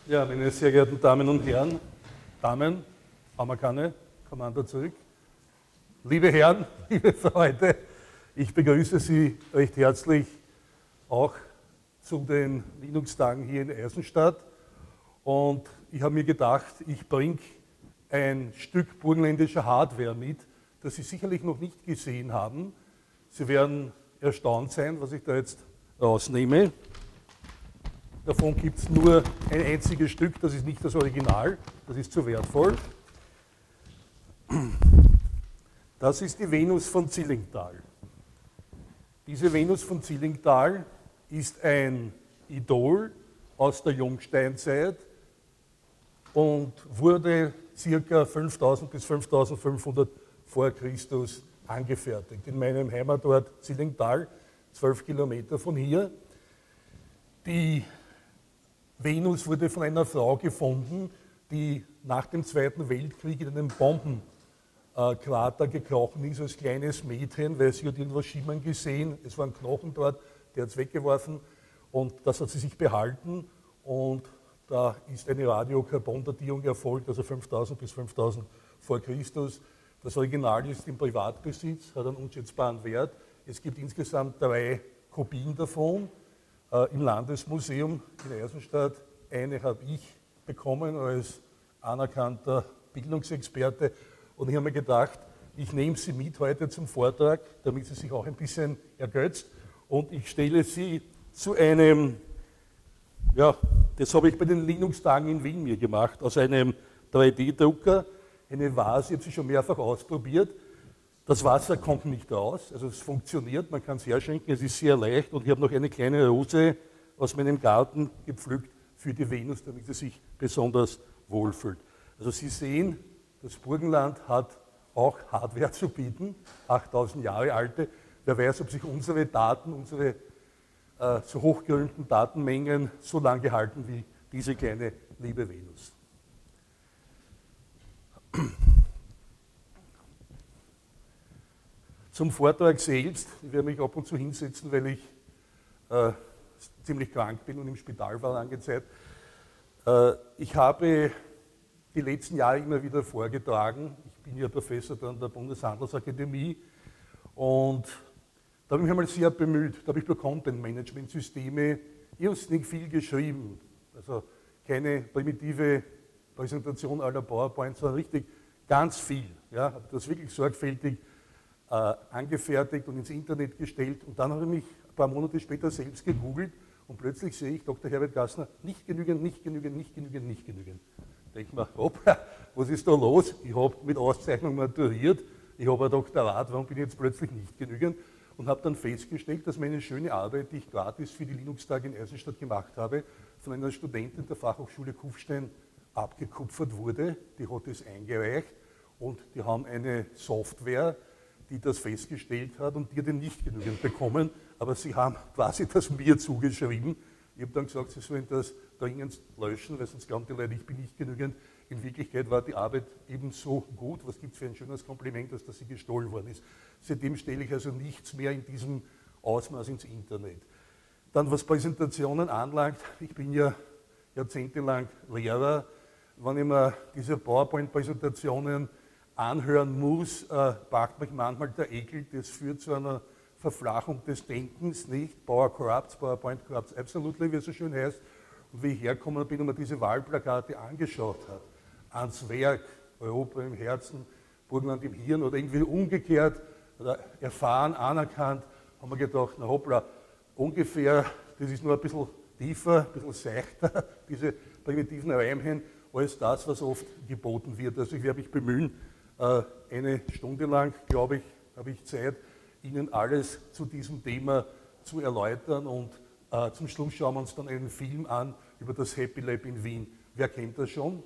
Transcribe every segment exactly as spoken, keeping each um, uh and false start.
Ja, meine sehr geehrten Damen und Herren, Damen, haben wir keine, Kommando zurück. Liebe Herren, liebe Freunde, ich begrüße Sie recht herzlich auch zu den Linux-Tagen hier in Eisenstadt. Und ich habe mir gedacht, ich bringe ein Stück burgenländischer Hardware mit, das Sie sicherlich noch nicht gesehen haben. Sie werden erstaunt sein, was ich da jetzt rausnehme. Davon gibt es nur ein einziges Stück, das ist nicht das Original, das ist zu wertvoll. Das ist die Venus von Zillingtal. Diese Venus von Zillingtal ist ein Idol aus der Jungsteinzeit und wurde ca. fünftausend bis fünftausendfünfhundert vor Christus angefertigt. In meinem Heimatort Zillingtal, zwölf Kilometer von hier. Die Venus wurde von einer Frau gefunden, die nach dem Zweiten Weltkrieg in einem Bombenkrater gekrochen ist als kleines Mädchen, weil sie hat irgendwas schimmern gesehen. Es waren Knochen dort, der hat es weggeworfen und das hat sie sich behalten. Und da ist eine Radiokarbondatierung erfolgt, also fünftausend bis fünftausend vor Christus. Das Original ist im Privatbesitz, hat einen unschätzbaren Wert. Es gibt insgesamt drei Kopien davon. Im Landesmuseum in Eisenstadt. Eine habe ich bekommen als anerkannter Bildungsexperte und ich habe mir gedacht, ich nehme sie mit heute zum Vortrag, damit sie sich auch ein bisschen ergötzt und ich stelle sie zu einem, ja, das habe ich bei den Linux-Tagen in Wien mir gemacht, aus einem drei D Drucker, eine Vase, ich habe sie schon mehrfach ausprobiert. Das Wasser kommt nicht raus, also es funktioniert, man kann es herschenken, es ist sehr leicht und ich habe noch eine kleine Rose aus meinem Garten gepflückt für die Venus, damit sie sich besonders wohlfühlt. Also Sie sehen, das Burgenland hat auch Hardware zu bieten, achttausend Jahre alte. Wer weiß, ob sich unsere Daten, unsere äh, so hochgerühmten Datenmengen so lange halten wie diese kleine liebe Venus. Zum Vortrag selbst, ich werde mich ab und zu hinsetzen, weil ich äh, ziemlich krank bin und im Spital war lange Zeit. Äh, ich habe die letzten Jahre immer wieder vorgetragen. Ich bin ja Professor an der Bundeshandelsakademie und da habe ich mich einmal sehr bemüht. Da habe ich über Content-Management-Systeme irrsinnig viel geschrieben. Also keine primitive Präsentation aller PowerPoint, sondern richtig ganz viel. Ja, habe das wirklich sorgfältig Äh, angefertigt und ins Internet gestellt und dann habe ich mich ein paar Monate später selbst gegoogelt und plötzlich sehe ich Doktor Herbert Gassner, nicht genügend, nicht genügend, nicht genügend, nicht genügend. Denke mir, hoppla, was ist da los? Ich habe mit Auszeichnung maturiert, ich habe ein Doktorat, warum bin ich jetzt plötzlich nicht genügend? Und habe dann festgestellt, dass meine schöne Arbeit, die ich gratis für die Linux-Tage in Eisenstadt gemacht habe, von einer Studentin der Fachhochschule Kufstein abgekupfert wurde. Die hat es eingereicht und die haben eine Software, die das festgestellt hat und die hat den nicht genügend bekommen, aber sie haben quasi das mir zugeschrieben. Ich habe dann gesagt, sie sollen das dringend löschen, weil sonst glauben die Leute, ich bin nicht genügend. In Wirklichkeit war die Arbeit ebenso gut. Was gibt es für ein schönes Kompliment, dass das sie gestohlen worden ist. Seitdem stelle ich also nichts mehr in diesem Ausmaß ins Internet. Dann was Präsentationen anlangt, ich bin ja jahrzehntelang Lehrer, wenn ich mir diese PowerPoint-Präsentationen anhören muss, äh, packt mich manchmal der Ekel, das führt zu einer Verflachung des Denkens, nicht? Power corrupts, PowerPoint corrupts absolutely, wie es so schön heißt. Und wie ich hergekommen bin und mir diese Wahlplakate angeschaut habe, ans Werk, Europa im Herzen, Burgenland im Hirn oder irgendwie umgekehrt, oder erfahren, anerkannt, haben wir gedacht, na hoppla, ungefähr, das ist nur ein bisschen tiefer, ein bisschen seichter, diese primitiven Reimchen, als das, was oft geboten wird. Also ich werde mich bemühen, eine Stunde lang, glaube ich, habe ich Zeit, Ihnen alles zu diesem Thema zu erläutern und äh, zum Schluss schauen wir uns dann einen Film an über das Happy Lab in Wien. Wer kennt das schon?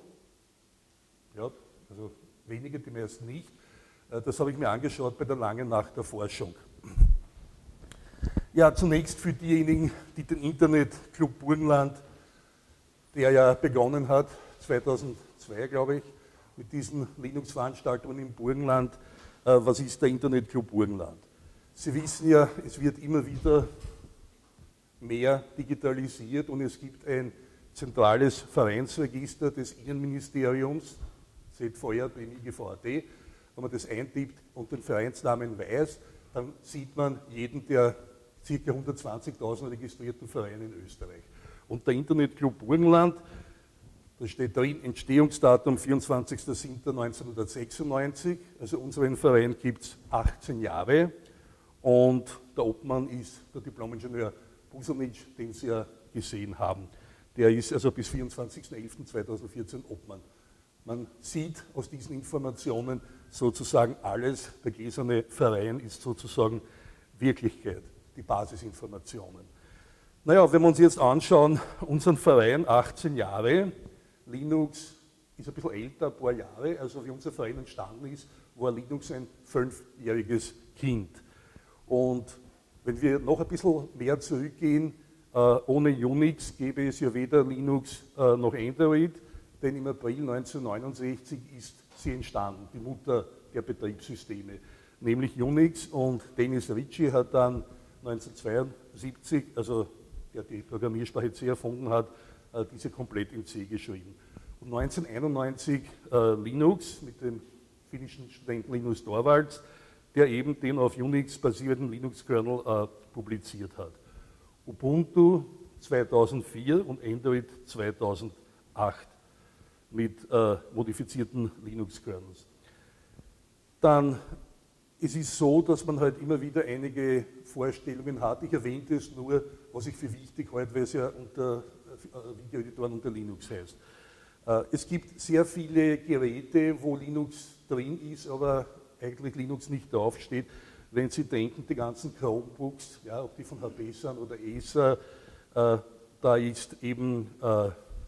Ja, also wenige, die meisten nicht. Äh, das habe ich mir angeschaut bei der langen Nacht der Forschung. Ja, zunächst für diejenigen, die den Internetclub Burgenland, der ja begonnen hat, zweitausendzwei, glaube ich, mit diesen Linux-Veranstaltungen im Burgenland. Äh, was ist der Internetclub Burgenland? Sie wissen ja, es wird immer wieder mehr digitalisiert und es gibt ein zentrales Vereinsregister des Innenministeriums, Z V R B M I G V A D. Wenn man das eintippt und den Vereinsnamen weiß, dann sieht man jeden der ca. hundertzwanzigtausend registrierten Vereine in Österreich. Und der Internetclub Burgenland, da steht drin, Entstehungsdatum vierundzwanzigster siebter neunzehnhundertsechsundneunzig, also unseren Verein gibt es achtzehn Jahre und der Obmann ist der Diplomingenieur Busanitsch, den Sie ja gesehen haben. Der ist also bis vierundzwanzigster elfter zweitausendvierzehn Obmann. Man sieht aus diesen Informationen sozusagen alles, der gläserne Verein ist sozusagen Wirklichkeit, die Basisinformationen. Naja, wenn wir uns jetzt anschauen, unseren Verein, achtzehn Jahre, Linux ist ein bisschen älter, ein paar Jahre, also wie unser Verein entstanden ist, war Linux ein fünfjähriges Kind. Und wenn wir noch ein bisschen mehr zurückgehen, äh, ohne Unix gäbe es ja weder Linux äh, noch Android, denn im April neunzehnhundertneunundsechzig ist sie entstanden, die Mutter der Betriebssysteme, nämlich Unix, und Dennis Ritchie hat dann neunzehnhundertzweiundsiebzig, also der die Programmiersprache C erfunden hat, äh, diese komplett in C geschrieben. Und neunzehnhunderteinundneunzig äh, Linux mit dem finnischen Studenten Linus Torvalds, der eben den auf Unix basierenden Linux-Kernel äh, publiziert hat. Ubuntu zweitausendvier und Android zweitausendacht mit äh, modifizierten Linux-Kernels. Dann, es ist so, dass man halt immer wieder einige Vorstellungen hat. Ich erwähnte es nur, was ich für wichtig halte, weil es ja unter äh, Videoeditoren unter Linux heißt. Äh, es gibt sehr viele Geräte, wo Linux drin ist, aber eigentlich Linux nicht draufsteht. Wenn Sie denken, die ganzen Chromebooks, ja, ob die von H P sind oder Acer, äh, da ist eben, äh,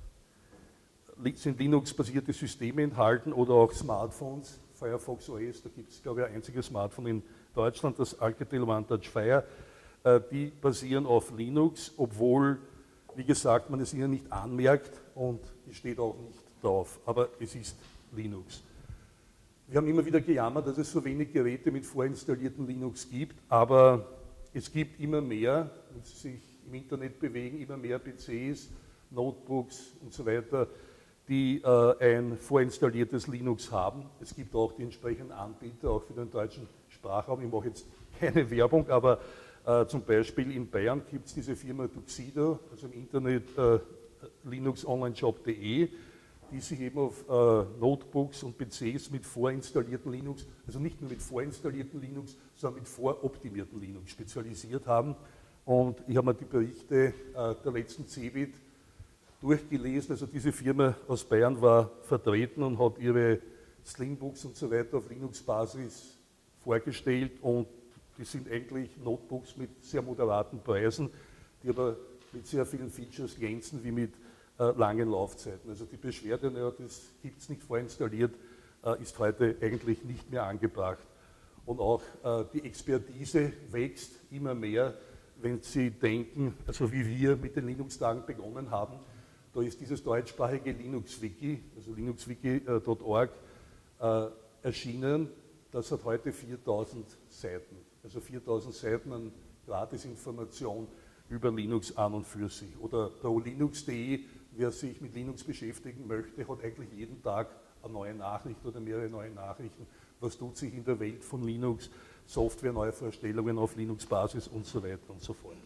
sind Linux-basierte Systeme enthalten oder auch Smartphones, Firefox O S, da gibt es, glaube ich, ein einziges Smartphone in Deutschland, das Alcatel One Touch Fire, äh, die basieren auf Linux, obwohl, wie gesagt, man es ihnen nicht anmerkt und es steht auch nicht drauf, aber es ist Linux. Wir haben immer wieder gejammert, dass es so wenig Geräte mit vorinstallierten Linux gibt, aber es gibt immer mehr, wenn Sie sich im Internet bewegen, immer mehr P Cs, Notebooks und so weiter, die äh, ein vorinstalliertes Linux haben. Es gibt auch die entsprechenden Anbieter, auch für den deutschen Sprachraum. Ich mache jetzt keine Werbung, aber äh, zum Beispiel in Bayern gibt es diese Firma Tuxedo, also im Internet äh, linux online shop punkt de, die sich eben auf äh, Notebooks und P Cs mit vorinstallierten Linux, also nicht nur mit vorinstallierten Linux, sondern mit voroptimierten Linux spezialisiert haben. Und ich habe mir die Berichte äh, der letzten Cebit durchgelesen, also diese Firma aus Bayern war vertreten und hat ihre Slimbooks und so weiter auf Linux-Basis vorgestellt, und die sind eigentlich Notebooks mit sehr moderaten Preisen, die aber mit sehr vielen Features glänzen wie mit äh, langen Laufzeiten. Also die Beschwerde, naja, das gibt es nicht vorinstalliert, äh, ist heute eigentlich nicht mehr angebracht. Und auch äh, die Expertise wächst immer mehr, wenn Sie denken, also wie wir mit den Linux-Tagen begonnen haben. Da ist dieses deutschsprachige Linux-Wiki, also linuxwiki punkt org, äh, erschienen. Das hat heute viertausend Seiten, also viertausend Seiten an Gratisinformation über Linux an und für sich. Oder prolinux punkt de, wer sich mit Linux beschäftigen möchte, hat eigentlich jeden Tag eine neue Nachricht oder mehrere neue Nachrichten. Was tut sich in der Welt von Linux, Software, neue Vorstellungen auf Linux-Basis und so weiter und so fort.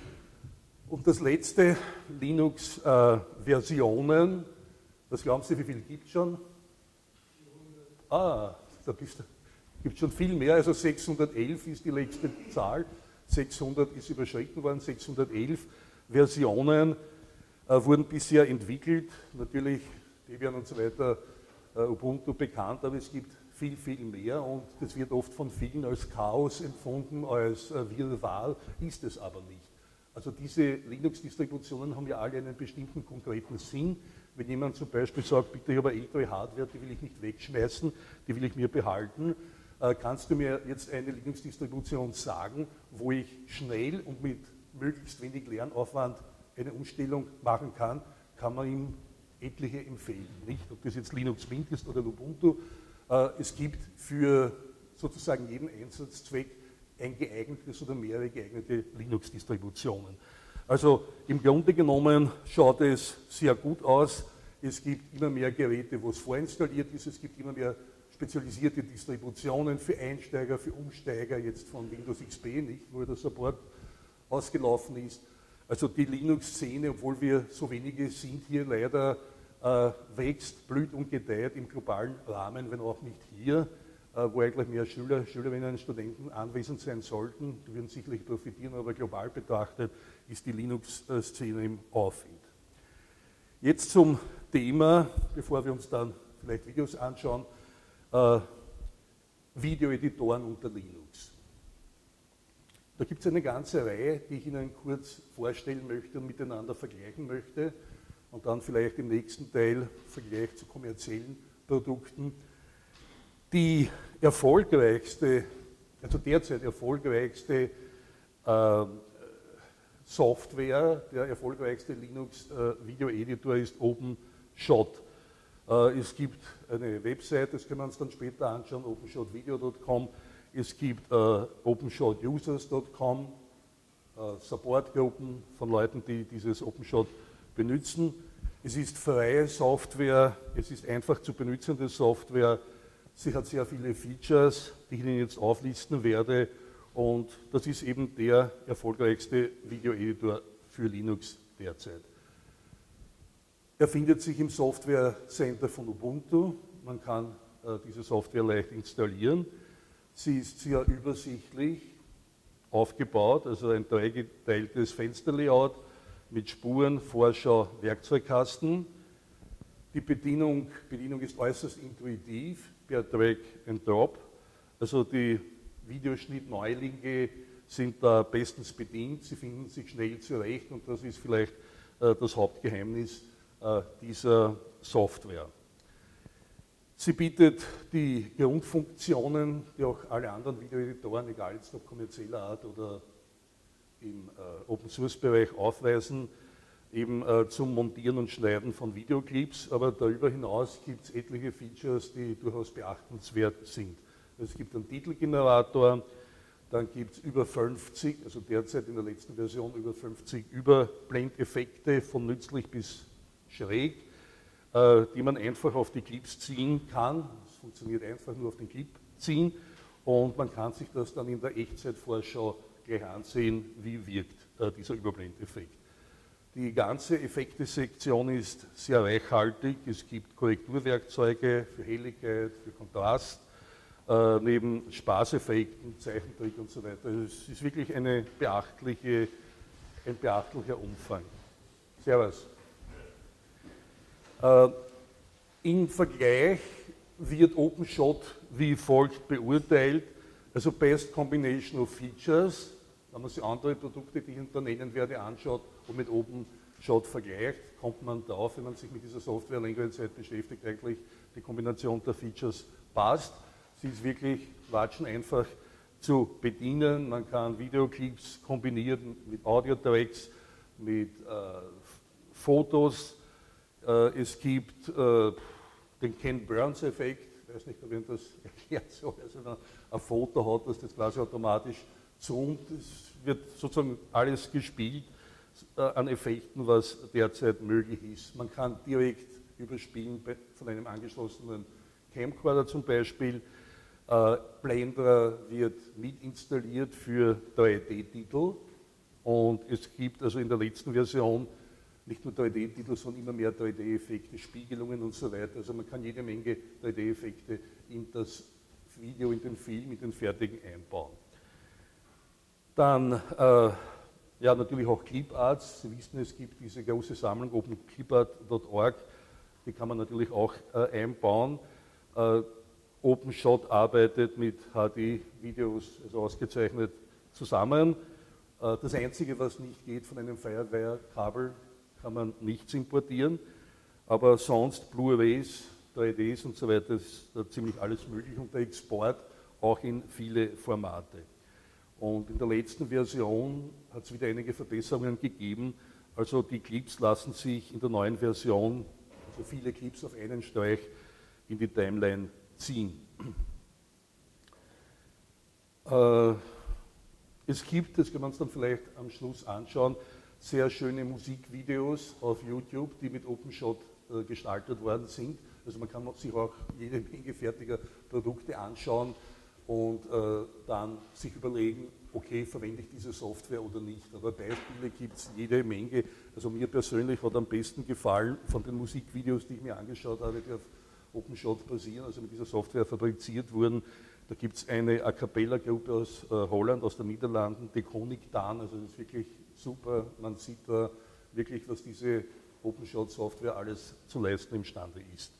Und das letzte, Linux-Versionen, äh, was glauben Sie, wie viel gibt es schon? Ah, da gibt es schon viel mehr, also sechshundertelf ist die letzte Zahl, sechshundert ist überschritten worden, sechshundertelf Versionen äh, wurden bisher entwickelt, natürlich Debian und so weiter, äh, Ubuntu bekannt, aber es gibt viel, viel mehr, und das wird oft von vielen als Chaos empfunden, als äh, Wirrwarr, ist es aber nicht. Also diese Linux-Distributionen haben ja alle einen bestimmten konkreten Sinn. Wenn jemand zum Beispiel sagt, bitte, ich habe eine ältere Hardware, die will ich nicht wegschmeißen, die will ich mir behalten, äh, kannst du mir jetzt eine Linux-Distribution sagen, wo ich schnell und mit möglichst wenig Lernaufwand eine Umstellung machen kann, kann man ihm etliche empfehlen. Nicht, ob das jetzt Linux Mint ist oder Ubuntu. Äh, es gibt für sozusagen jeden Einsatzzweck ein geeignetes oder mehrere geeignete Linux-Distributionen. Also im Grunde genommen schaut es sehr gut aus. Es gibt immer mehr Geräte, wo es vorinstalliert ist. Es gibt immer mehr spezialisierte Distributionen für Einsteiger, für Umsteiger, jetzt von Windows X P nicht, wo der Support ausgelaufen ist. Also die Linux-Szene, obwohl wir so wenige sind hier, leider äh, wächst, blüht und gedeiht im globalen Rahmen, wenn auch nicht hier, äh, wo eigentlich mehr Schüler, Schülerinnen und Studenten anwesend sein sollten. Die würden sicherlich profitieren, aber global betrachtet ist die Linux-Szene im Aufwind. Jetzt zum Thema, bevor wir uns dann vielleicht Videos anschauen, äh, Videoeditoren unter Linux. Da gibt es eine ganze Reihe, die ich Ihnen kurz vorstellen möchte und miteinander vergleichen möchte und dann vielleicht im nächsten Teil Vergleich zu kommerziellen Produkten. Die erfolgreichste, also derzeit erfolgreichste äh, Software, der erfolgreichste Linux-Video-Editor äh, ist OpenShot. Äh, es gibt eine Website, das können wir uns dann später anschauen, openshot video punkt com. Es gibt äh, openshot users punkt com, äh, Supportgruppen von Leuten, die dieses OpenShot benutzen. Es ist freie Software, es ist einfach zu benutzende Software. Sie hat sehr viele Features, die ich Ihnen jetzt auflisten werde. Und das ist eben der erfolgreichste Video-Editor für Linux derzeit. Er findet sich im Software Center von Ubuntu. Man kann äh, diese Software leicht installieren. Sie ist sehr übersichtlich aufgebaut, also ein dreigeteiltes Fensterlayout mit Spuren, Vorschau, Werkzeugkasten. Die Bedienung, Bedienung ist äußerst intuitiv per Drag and Drop. Also die Videoschnitt-Neulinge sind da bestens bedient, sie finden sich schnell zurecht und das ist vielleicht äh, das Hauptgeheimnis äh, dieser Software. Sie bietet die Grundfunktionen, die auch alle anderen Videoeditoren, egal jetzt ob kommerzieller Art oder im äh, Open-Source-Bereich aufweisen, eben äh, zum Montieren und Schneiden von Videoclips, aber darüber hinaus gibt es etliche Features, die durchaus beachtenswert sind. Es gibt einen Titelgenerator, dann gibt es über fünfzig, also derzeit in der letzten Version über fünfzig Überblendeffekte von nützlich bis schräg, äh, die man einfach auf die Clips ziehen kann. Es funktioniert einfach nur auf den Clip ziehen und man kann sich das dann in der Echtzeitvorschau gleich ansehen, wie wirkt äh, dieser Überblendeffekt. Die ganze Effekte-Sektion ist sehr reichhaltig. Es gibt Korrekturwerkzeuge für Helligkeit, für Kontrast, äh, neben Spaßeffekten, Zeichentrick und so weiter. Es ist wirklich eine beachtliche, ein beachtlicher Umfang. Servus. Äh, Im Vergleich wird OpenShot wie folgt beurteilt, also Best Combination of Features, wenn man sich andere Produkte, die ich Ihnen da nennen werde, anschaut und mit OpenShot vergleicht, kommt man darauf, wenn man sich mit dieser Software längere Zeit beschäftigt, eigentlich die Kombination der Features passt. Sie ist wirklich watschen einfach zu bedienen. Man kann Videoclips kombinieren mit Audio-Tracks, mit äh, Fotos. Äh, es gibt äh, den Ken Burns-Effekt. Ich weiß nicht, ob Ihnen das erklärt soll. Also wenn man ein Foto hat, das das quasi automatisch zoomt. Es wird sozusagen alles gespielt äh, an Effekten, was derzeit möglich ist. Man kann direkt überspielen von einem angeschlossenen Camcorder zum Beispiel. Äh, Blender wird mit installiert für drei D-Titel und es gibt also in der letzten Version nicht nur drei D-Titel, sondern immer mehr drei D-Effekte, Spiegelungen und so weiter. Also man kann jede Menge drei D-Effekte in das Video, in den Film, in den fertigen einbauen. Dann äh, ja natürlich auch Cliparts. Sie wissen, es gibt diese große Sammlung open clipart punkt org, die kann man natürlich auch äh, einbauen. Äh, OpenShot arbeitet mit H D-Videos, also ausgezeichnet, zusammen. Das Einzige, was nicht geht, von einem Firewire-Kabel kann man nichts importieren, aber sonst Blu-rays, drei Ds und so weiter ist da ziemlich alles möglich und der Export auch in viele Formate. Und in der letzten Version hat es wieder einige Verbesserungen gegeben, also die Clips lassen sich in der neuen Version, also viele Clips auf einen Streich, in die Timeline ziehen. Äh, es gibt, das können wir uns dann vielleicht am Schluss anschauen, sehr schöne Musikvideos auf YouTube, die mit OpenShot äh, gestaltet worden sind. Also man kann sich auch jede Menge fertiger Produkte anschauen und äh, dann sich überlegen, okay, verwende ich diese Software oder nicht. Aber Beispiele gibt es jede Menge. Also mir persönlich hat am besten gefallen von den Musikvideos, die ich mir angeschaut habe, die auf OpenShot basieren, also mit dieser Software fabriziert wurden. Da gibt es eine A Cappella-Gruppe aus äh, Holland, aus den Niederlanden, Deconic Dan, also das ist wirklich super. Man sieht da wirklich, was diese OpenShot-Software alles zu leisten imstande ist.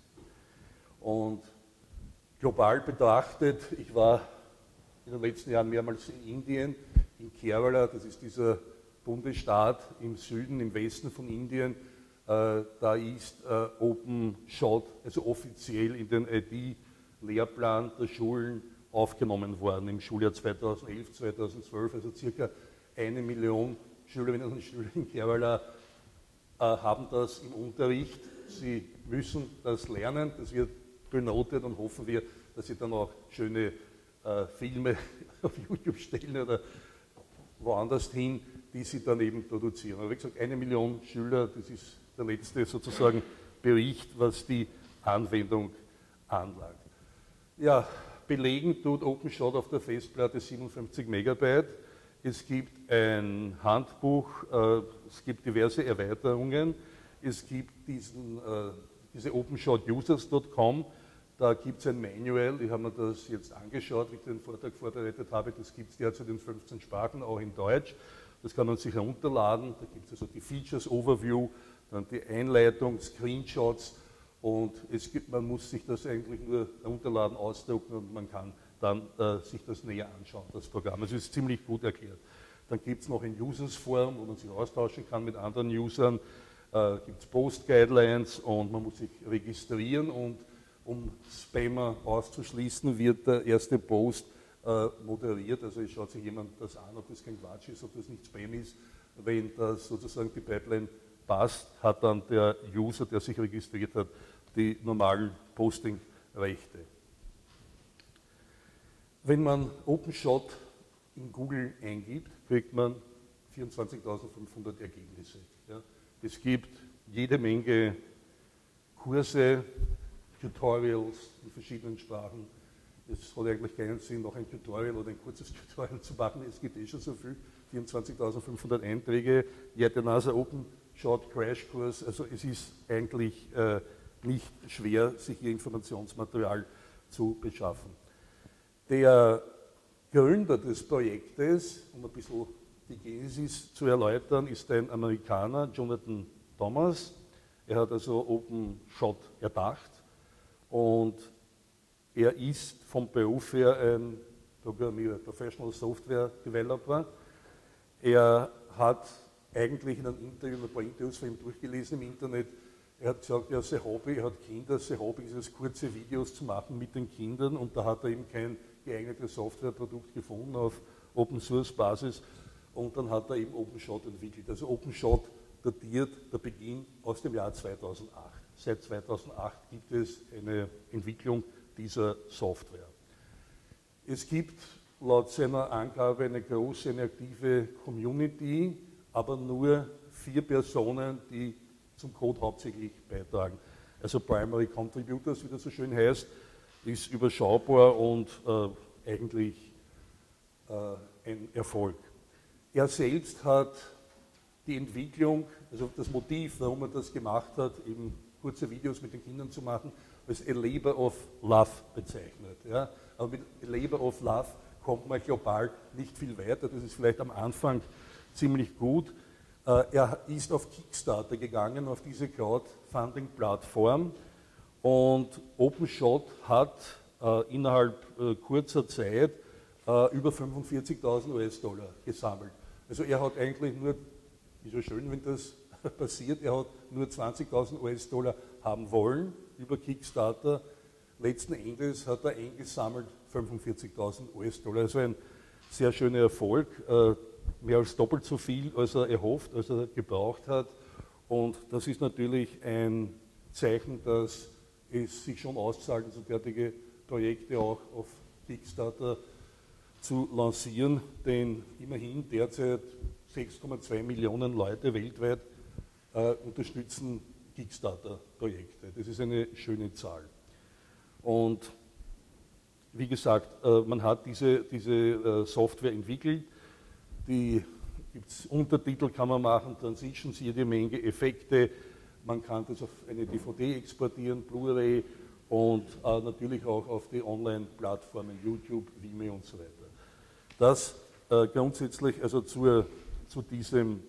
Und global betrachtet, ich war in den letzten Jahren mehrmals in Indien, in Kerala, das ist dieser Bundesstaat im Süden, im Westen von Indien. Äh, da ist äh, OpenShot also offiziell in den I T-Lehrplan der Schulen aufgenommen worden im Schuljahr zweitausendelf, zweitausendzwölf, also circa eine Million Schülerinnen und Schüler in Kerala äh, haben das im Unterricht. Sie müssen das lernen, das wird benotet und hoffen wir, dass sie dann auch schöne äh, Filme auf YouTube stellen oder woanders hin, die sie dann eben produzieren. Aber wie gesagt, eine Million Schüler, das ist der letzte sozusagen Bericht, was die Anwendung anlangt. Ja, belegen tut OpenShot auf der Festplatte siebenundfünfzig Megabyte. Es gibt ein Handbuch, äh, es gibt diverse Erweiterungen, es gibt diesen, äh, diese OpenShot Users Punkt com, da gibt es ein Manual, ich habe mir das jetzt angeschaut, wie ich den Vortrag vorbereitet habe, das gibt es derzeit in fünfzehn Sprachen, auch in Deutsch. Das kann man sich herunterladen, da gibt es also die Features Overview, dann die Einleitung, Screenshots und es gibt, man muss sich das eigentlich nur herunterladen, ausdrucken und man kann dann äh, sich das näher anschauen, das Programm. Also es ist ziemlich gut erklärt. Dann gibt es noch ein Users Forum, wo man sich austauschen kann mit anderen Usern, äh, gibt es Post Guidelines und man muss sich registrieren und um Spammer auszuschließen, wird der erste Post äh, moderiert. Also es schaut sich jemand das an, ob das kein Quatsch ist, ob das nicht Spam ist. Wenn das sozusagen die Pipeline passt, hat dann der User, der sich registriert hat, die normalen Posting-Rechte. Wenn man OpenShot in Google eingibt, kriegt man vierundzwanzigtausendfünfhundert Ergebnisse. Ja. Es gibt jede Menge Kurse, Tutorials in verschiedenen Sprachen. Es hat eigentlich keinen Sinn, noch ein Tutorial oder ein kurzes Tutorial zu machen. Es gibt eh schon so viel, vierundzwanzigtausendfünfhundert Einträge, yet another OpenShot Crashkurs. Also es ist eigentlich äh, nicht schwer, sich hier Informationsmaterial zu beschaffen. Der Gründer des Projektes, um ein bisschen die Genesis zu erläutern, ist ein Amerikaner, Jonathan Thomas. Er hat also OpenShot erdacht und er ist vom Beruf her ein Programmierer, Professional Software Developer. Er hat eigentlich in einem Interview, ein paar Interviews von ihm durchgelesen im Internet, er hat gesagt, ja, sein Hobby, er hat Kinder, sein Hobby ist es, kurze Videos zu machen mit den Kindern und da hat er eben kein geeignetes Softwareprodukt gefunden auf Open Source Basis und dann hat er eben OpenShot entwickelt. Also OpenShot datiert der Beginn aus dem Jahr zweitausendacht. Seit zweitausendacht gibt es eine Entwicklung dieser Software. Es gibt laut seiner Angabe eine große, eine aktive Community, aber nur vier Personen, die zum Code hauptsächlich beitragen. Also Primary Contributors, wie das so schön heißt, ist überschaubar und äh, eigentlich äh, ein Erfolg. Er selbst hat die Entwicklung, also das Motiv, warum er das gemacht hat, eben kurze Videos mit den Kindern zu machen, als a labor of love bezeichnet. Ja? Aber mit a labor of love kommt man global nicht viel weiter, das ist vielleicht am Anfang ziemlich gut. Er ist auf Kickstarter gegangen, auf diese Crowdfunding-Plattform und OpenShot hat äh, innerhalb äh, kurzer Zeit äh, über fünfundvierzigtausend US-Dollar gesammelt. Also er hat eigentlich nur, ist ja schön, wenn das passiert, er hat nur zwanzigtausend US-Dollar haben wollen über Kickstarter. Letzten Endes hat er eingesammelt fünfundvierzigtausend US-Dollar, also ein sehr schöner Erfolg. Äh, mehr als doppelt so viel, als er erhofft, als er gebraucht hat. Und das ist natürlich ein Zeichen, dass es sich schon auszahlt, also derartige Projekte auch auf Kickstarter zu lancieren, denn immerhin derzeit sechs Komma zwei Millionen Leute weltweit äh, unterstützen Kickstarter-Projekte. Das ist eine schöne Zahl. Und wie gesagt, äh, man hat diese, diese äh, Software entwickelt, die gibt's Untertitel kann man machen, Transitions, jede Menge Effekte, man kann das auf eine D V D exportieren, Blu-ray und äh, natürlich auch auf die Online-Plattformen YouTube, Vimeo und so weiter. Das äh, grundsätzlich also zur, zu diesem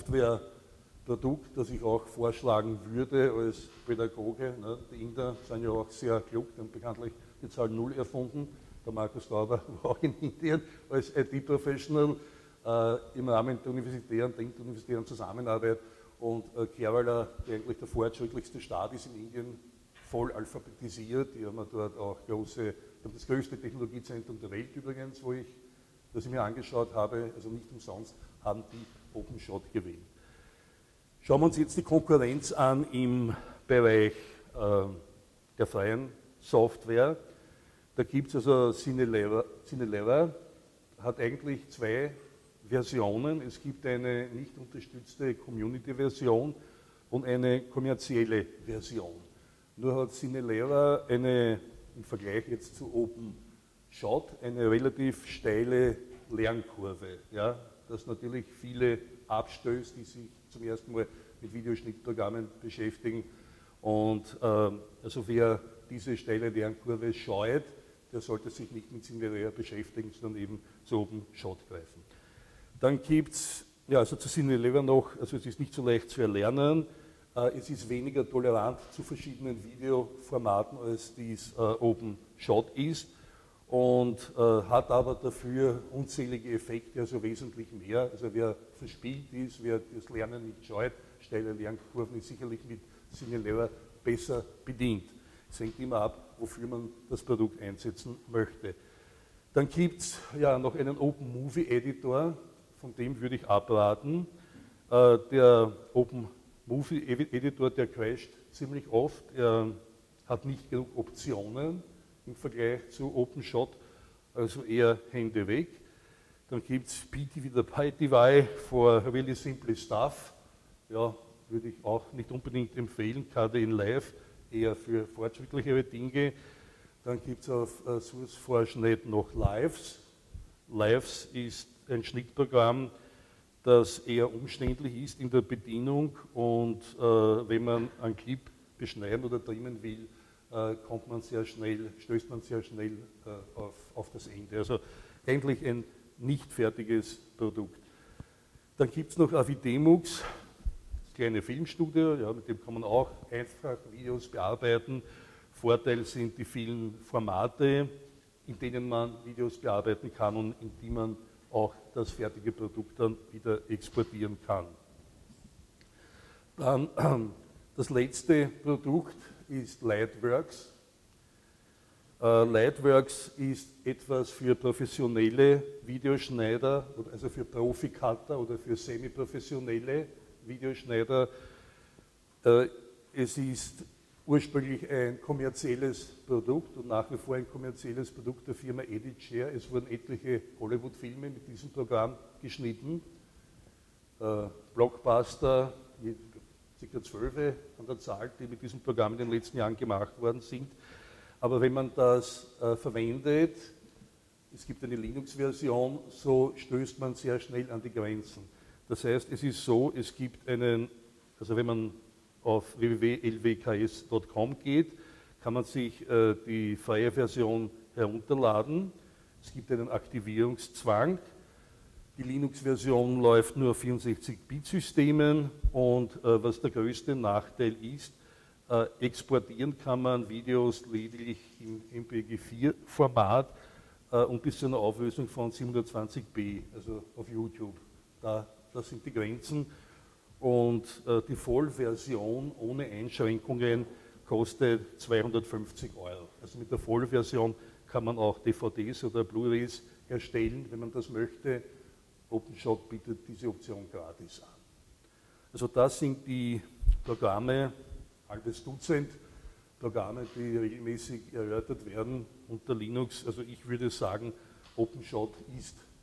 Softwareprodukt, das ich auch vorschlagen würde als Pädagoge. Ne? Die Inder sind ja auch sehr klug, die haben bekanntlich die Zahl Null erfunden. Der Markus Tauber war auch in Indien als I T-Professional äh, im Rahmen der universitären, der interuniversitären Zusammenarbeit. Und äh, Kerala, der eigentlich der fortschrittlichste Staat ist in Indien, voll alphabetisiert. Die haben dort auch große, das größte Technologiezentrum der Welt übrigens, wo ich, das ich mir angeschaut habe, also nicht umsonst, haben die OpenShot gewählt. Schauen wir uns jetzt die Konkurrenz an im Bereich äh, der freien Software. Da gibt es also Cinelever, Cinelever hat eigentlich zwei Versionen. Es gibt eine nicht unterstützte Community-Version und eine kommerzielle Version. Nur hat Cinelever eine, im Vergleich jetzt zu OpenShot, eine relativ steile Lernkurve, ja, das natürlich viele abstößt, die sich zum ersten Mal mit Videoschnittprogrammen beschäftigen. Und äh, also wer diese steile Lernkurve scheut, der sollte sich nicht mit Cinelever beschäftigen, sondern eben zu OpenShot greifen. Dann gibt es, ja, also zu Cinelever noch, also es ist nicht so leicht zu erlernen, äh, es ist weniger tolerant zu verschiedenen Videoformaten, als dies äh, OpenShot ist und äh, hat aber dafür unzählige Effekte, also wesentlich mehr. Also wer verspielt ist, wer das Lernen nicht scheut, steile Lernkurven, ist sicherlich mit Cinelever besser bedient. Es hängt immer ab, wofür man das Produkt einsetzen möchte. Dann gibt es ja noch einen Open Movie Editor, von dem würde ich abraten. Äh, der Open Movie Editor, der crasht ziemlich oft, er hat nicht genug Optionen im Vergleich zu OpenShot, also eher Hände weg. Dann gibt es P T V the Pi T V for really simple stuff, ja, würde ich auch nicht unbedingt empfehlen, K D N Live, eher für fortschrittlichere Dinge. Dann gibt es auf äh, SourceForge.net noch Lives. Lives ist ein Schnittprogramm, das eher umständlich ist in der Bedienung und äh, wenn man einen Clip beschneiden oder trimmen will, äh, kommt man sehr schnell, stößt man sehr schnell äh, auf, auf das Ende. Also eigentlich ein nicht fertiges Produkt. Dann gibt es noch Avidemux, das kleine Filmstudio, ja, mit dem kann man auch einfach Videos bearbeiten. Vorteil sind die vielen Formate, in denen man Videos bearbeiten kann und in die man auch das fertige Produkt dann wieder exportieren kann. Dann das letzte Produkt ist Lightworks. Uh, Lightworks ist etwas für professionelle Videoschneider, also für Profi-Cutter oder für semi-professionelle Videoschneider. Uh, es ist ursprünglich ein kommerzielles Produkt und nach wie vor ein kommerzielles Produkt der Firma EditShare. Es wurden etliche Hollywood-Filme mit diesem Programm geschnitten. Uh, Blockbuster, ca. zwölf an der Zahl, die mit diesem Programm in den letzten Jahren gemacht worden sind. Aber wenn man das äh, verwendet, es gibt eine Linux-Version, so stößt man sehr schnell an die Grenzen. Das heißt, es ist so, es gibt einen, also wenn man auf w w w punkt l w k s punkt com geht, kann man sich äh, die freie Version herunterladen. Es gibt einen Aktivierungszwang. Die Linux-Version läuft nur auf vierundsechzig Bit Systemen und äh, was der größte Nachteil ist, Äh, exportieren kann man Videos lediglich im M P G vier Format äh, und bis zu einer Auflösung von siebenhundertzwanzig p, also auf YouTube. Da, das sind die Grenzen. Und äh, die Vollversion ohne Einschränkungen kostet zweihundertfünfzig Euro. Also mit der Vollversion kann man auch D V Ds oder Blu-rays erstellen, wenn man das möchte. OpenShot bietet diese Option gratis an. Also das sind die Programme, halbes Dutzend Programme, die regelmäßig erörtert werden unter Linux. Also ich würde sagen, OpenShot ist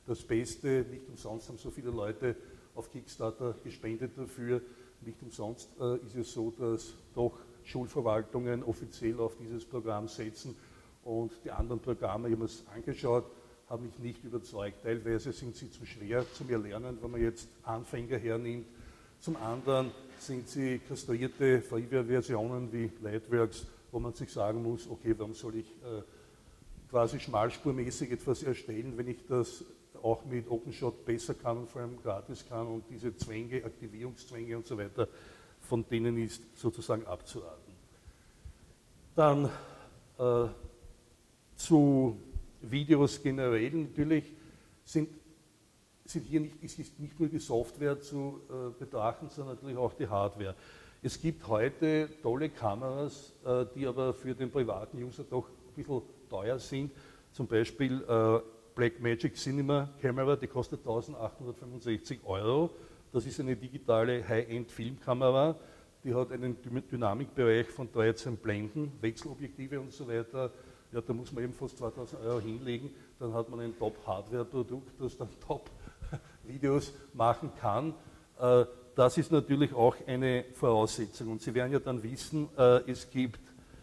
das Beste. Nicht umsonst haben so viele Leute auf Kickstarter gespendet dafür. Nicht umsonst äh, ist es so, dass doch Schulverwaltungen offiziell auf dieses Programm setzen und die anderen Programme, ich habe es angeschaut, haben mich nicht überzeugt. Teilweise sind sie zu schwer zum Erlernen, wenn man jetzt Anfänger hernimmt. Zum anderen sind sie kastrierte Freeware-Versionen wie Lightworks, wo man sich sagen muss, okay, warum soll ich äh, quasi schmalspurmäßig etwas erstellen, wenn ich das auch mit OpenShot besser kann und vor allem gratis kann und diese Zwänge, Aktivierungszwänge und so weiter, von denen ist sozusagen abzuraten. Dann äh, zu Videos generell natürlich sind, sind hier nicht, ist nicht nur die Software zu äh, betrachten, sondern natürlich auch die Hardware. Es gibt heute tolle Kameras, äh, die aber für den privaten User doch ein bisschen teuer sind. Zum Beispiel äh, Blackmagic Cinema Camera, die kostet eintausendachthundertfünfundsechzig Euro. Das ist eine digitale High-End-Filmkamera, die hat einen Dynamikbereich von dreizehn Blenden, Wechselobjektive und so weiter. Ja, da muss man eben fast zweitausend Euro hinlegen, dann hat man ein Top-Hardware-Produkt, das dann Top-Videos machen kann. Das ist natürlich auch eine Voraussetzung. Und Sie werden ja dann wissen, es gibt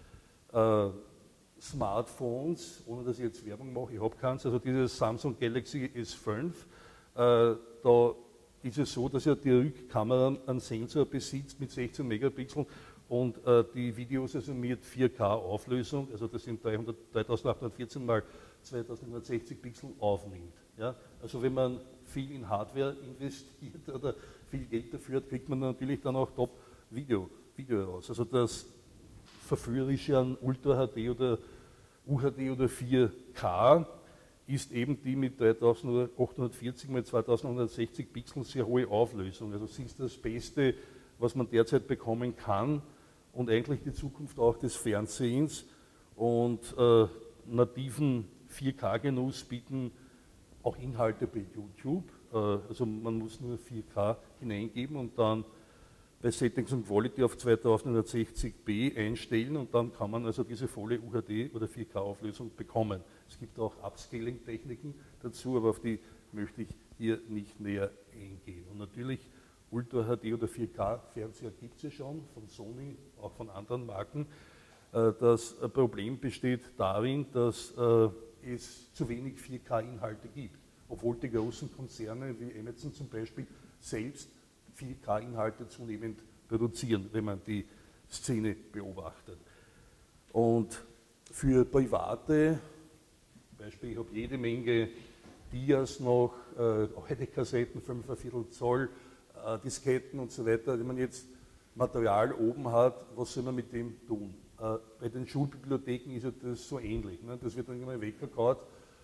Smartphones, ohne dass ich jetzt Werbung mache, ich habe keins, also dieses Samsung Galaxy S fünf, da ist es so, dass ja die Rückkamera einen Sensor besitzt mit sechzehn Megapixeln und äh, die Videos also mit vier K Auflösung, also das sind dreitausendachthundertvierzehn mal zweitausendeinhundertsechzig Pixel aufnimmt. Ja? Also wenn man viel in Hardware investiert oder viel Geld dafür hat, kriegt man natürlich dann auch Top-Video Video raus. Also das Verführerische an Ultra H D oder U H D oder vier K ist eben die mit dreitausendachthundertvierzig mal zweitausendeinhundertsechzig Pixeln sehr hohe Auflösung. Also es ist das Beste, was man derzeit bekommen kann und eigentlich die Zukunft auch des Fernsehens. Und äh, nativen vier K-Genuss bieten auch Inhalte bei YouTube. Äh, also man muss nur vier K hineingeben und dann bei Settings und Quality auf zweitausendeinhundertsechzig p einstellen und dann kann man also diese volle U H D oder vier K-Auflösung bekommen. Es gibt auch Upscaling-Techniken dazu, aber auf die möchte ich hier nicht näher eingehen. Und natürlich Ultra H D oder vier K-Fernseher gibt es ja schon, von Sony, auch von anderen Marken. Das Problem besteht darin, dass es zu wenig vier K-Inhalte gibt, obwohl die großen Konzerne wie Amazon zum Beispiel selbst vier K-Inhalte zunehmend produzieren, wenn man die Szene beobachtet. Und für Private, Beispiel, ich habe jede Menge Dias noch, äh, heute Kassetten, fünf Viertel Zoll, äh, Disketten und so weiter, wenn man jetzt Material oben hat, was soll man mit dem tun? Äh, bei den Schulbibliotheken ist ja das so ähnlich, ne? Das wird dann immer weggekaut,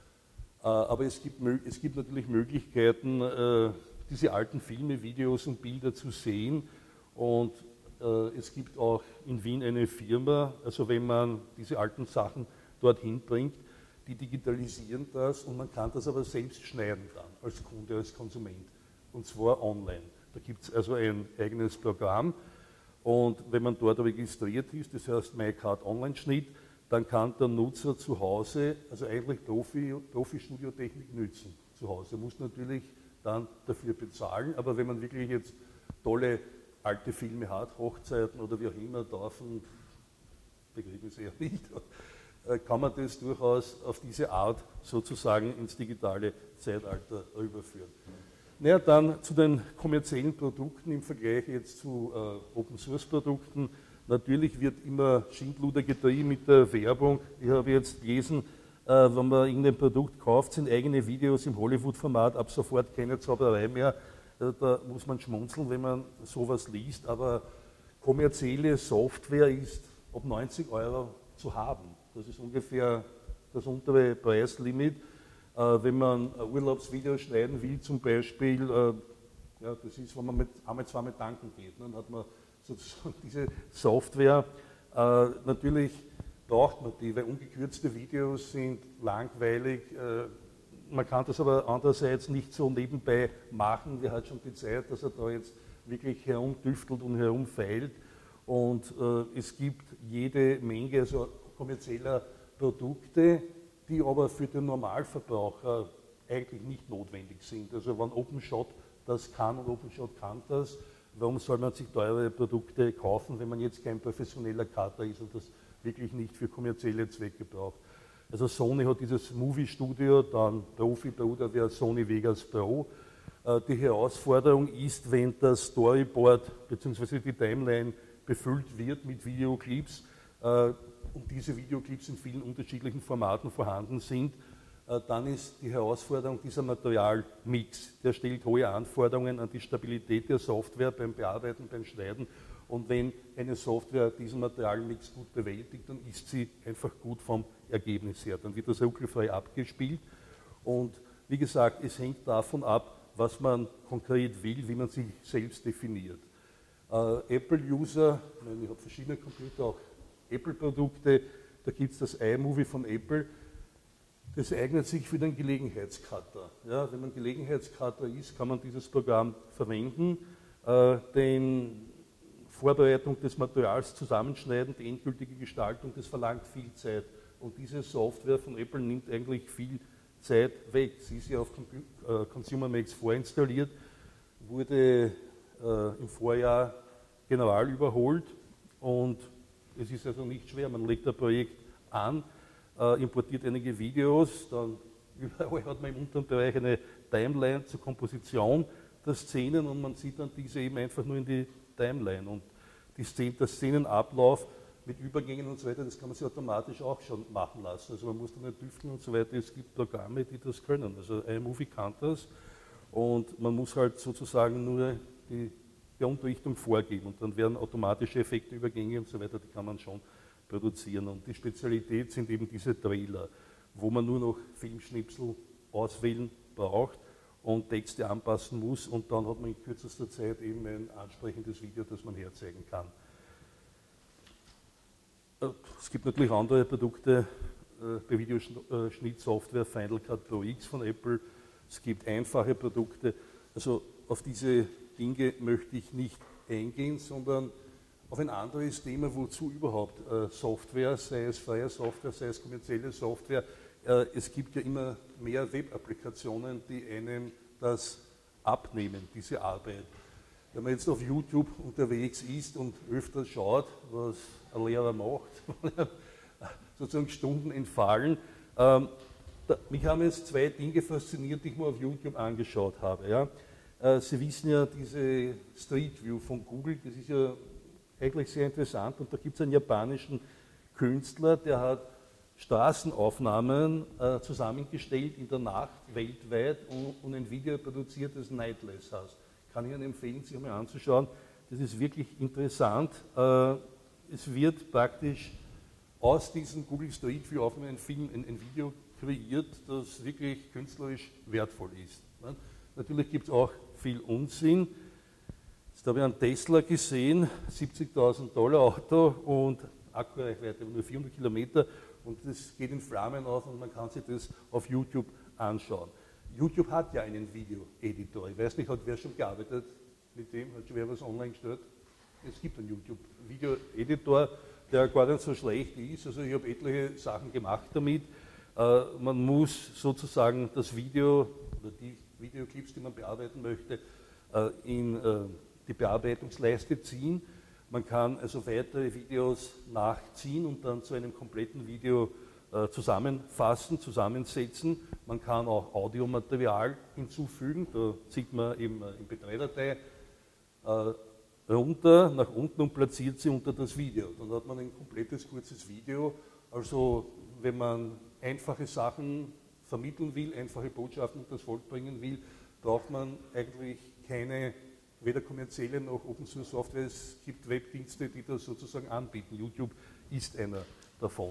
äh, aber es gibt, es gibt natürlich Möglichkeiten, äh, diese alten Filme, Videos und Bilder zu sehen und äh, es gibt auch in Wien eine Firma, also wenn man diese alten Sachen dorthin bringt, die digitalisieren das und man kann das aber selbst schneiden dann als Kunde, als Konsument und zwar online. Da gibt es also ein eigenes Programm und wenn man dort registriert ist, das heißt MyCard Online-Schnitt, dann kann der Nutzer zu Hause, also eigentlich Profi, Profi-Studiotechnik nützen zu Hause, muss natürlich dann dafür bezahlen, aber wenn man wirklich jetzt tolle alte Filme hat, Hochzeiten oder wie auch immer, Taufen, begreifen Sie ja nicht, kann man das durchaus auf diese Art sozusagen ins digitale Zeitalter rüberführen. Naja, dann zu den kommerziellen Produkten im Vergleich jetzt zu äh, Open-Source-Produkten. Natürlich wird immer Schindluder getrieben mit der Werbung. Ich habe jetzt gelesen, äh, wenn man irgendein Produkt kauft, sind eigene Videos im Hollywood-Format ab sofort keine Zauberei mehr. Äh, da muss man schmunzeln, wenn man sowas liest, aber kommerzielle Software ist ab neunzig Euro zu haben. Das ist ungefähr das untere Preislimit. Äh, wenn man ein Urlaubsvideo schneiden will, zum Beispiel, äh, ja, das ist, wenn man mit, einmal, zweimal tanken geht, ne, dann hat man sozusagen diese Software. Äh, natürlich braucht man die, weil ungekürzte Videos sind langweilig. Äh, man kann das aber andererseits nicht so nebenbei machen. Wer hat schon die Zeit, dass er da jetzt wirklich herumtüftelt und herumfeilt. Und äh, es gibt jede Menge, also kommerzieller Produkte, die aber für den Normalverbraucher eigentlich nicht notwendig sind. Also wenn OpenShot das kann und OpenShot kann das, warum soll man sich teure Produkte kaufen, wenn man jetzt kein professioneller Cutter ist und das wirklich nicht für kommerzielle Zwecke braucht. Also Sony hat dieses Movie Studio, dann Profi-Bruder wäre Sony Vegas Pro. Die Herausforderung ist, wenn das Storyboard bzw. die Timeline befüllt wird mit Videoclips und diese Videoclips in vielen unterschiedlichen Formaten vorhanden sind, dann ist die Herausforderung dieser Materialmix. Der stellt hohe Anforderungen an die Stabilität der Software beim Bearbeiten, beim Schneiden. Und wenn eine Software diesen Materialmix gut bewältigt, dann ist sie einfach gut vom Ergebnis her. Dann wird das ruckelfrei abgespielt. Und wie gesagt, es hängt davon ab, was man konkret will, wie man sich selbst definiert. Äh, Apple-User, ich habe verschiedene Computer, auch Apple-Produkte, da gibt es das iMovie von Apple, das eignet sich für den Gelegenheitscutter. Ja, wenn man Gelegenheitscutter ist, kann man dieses Programm verwenden, äh, den Vorbereitung des Materials, Zusammenschneiden, die endgültige Gestaltung, das verlangt viel Zeit. Und diese Software von Apple nimmt eigentlich viel Zeit weg. Sie ist ja auf Consumer Max vorinstalliert, wurde äh, im Vorjahr general überholt und es ist also nicht schwer. Man legt ein Projekt an, äh, importiert einige Videos, dann überall hat man im unteren Bereich eine Timeline zur Komposition der Szenen und man sieht dann diese eben einfach nur in die Timeline. Und die Szene, der Szenenablauf mit Übergängen und so weiter, das kann man sich automatisch auch schon machen lassen. Also man muss da nicht tüfteln und so weiter. Es gibt Programme, die das können. Also iMovie kann das und man muss halt sozusagen nur die, die Umrichtung vorgeben und dann werden automatische Effekte, Übergänge und so weiter, die kann man schon produzieren. Und die Spezialität sind eben diese Trailer, wo man nur noch Filmschnipsel auswählen braucht und Texte anpassen muss und dann hat man in kürzester Zeit eben ein ansprechendes Video, das man herzeigen kann. Es gibt natürlich andere Produkte bei Videoschnittsoftware, Final Cut Pro X von Apple. Es gibt einfache Produkte. Also auf diese Dinge möchte ich nicht eingehen, sondern auf ein anderes Thema, wozu überhaupt Software, sei es freie Software, sei es kommerzielle Software. Es gibt ja immer mehr Web-Applikationen, die einem das abnehmen, diese Arbeit. Wenn man jetzt auf YouTube unterwegs ist und öfter schaut, was ein Lehrer macht, sozusagen Stunden entfallen. Ähm, da, mich haben jetzt zwei Dinge fasziniert, die ich mir auf YouTube angeschaut habe. Ja. Äh, Sie wissen ja, diese Street View von Google, das ist ja eigentlich sehr interessant und da gibt es einen japanischen Künstler, der hat Straßenaufnahmen äh, zusammengestellt in der Nacht weltweit und, und ein Video produziert, das Nightless heißt. Kann ich Ihnen empfehlen, sich mal anzuschauen. Das ist wirklich interessant. Äh, es wird praktisch aus diesen Google Street View Aufnahmen ein Film, ein, ein Video kreiert, das wirklich künstlerisch wertvoll ist. Ne? Natürlich gibt es auch viel Unsinn. Jetzt habe ich einen Tesla gesehen, siebzigtausend Dollar Auto und Akkureichweite nur vierhundert Kilometer und das geht in Flammen auf und man kann sich das auf YouTube anschauen. YouTube hat ja einen Video-Editor. Ich weiß nicht, hat wer schon gearbeitet mit dem? Hat schon wer was online gestellt? Es gibt einen YouTube-Video-Editor, der gar nicht so schlecht ist. Also ich habe etliche Sachen gemacht damit. Äh, man muss sozusagen das Video oder die Videoclips, die man bearbeiten möchte, äh, in äh, die Bearbeitungsleiste ziehen. Man kann also weitere Videos nachziehen und dann zu einem kompletten Video zusammenfassen, zusammensetzen. Man kann auch Audiomaterial hinzufügen, da zieht man eben in B drei Datei äh, runter, nach unten und platziert sie unter das Video. Dann hat man ein komplettes, kurzes Video. Also wenn man einfache Sachen vermitteln will, einfache Botschaften unter das Volk bringen will, braucht man eigentlich keine, weder kommerzielle noch Open Source Software. Es gibt Webdienste, die das sozusagen anbieten. YouTube ist einer davon.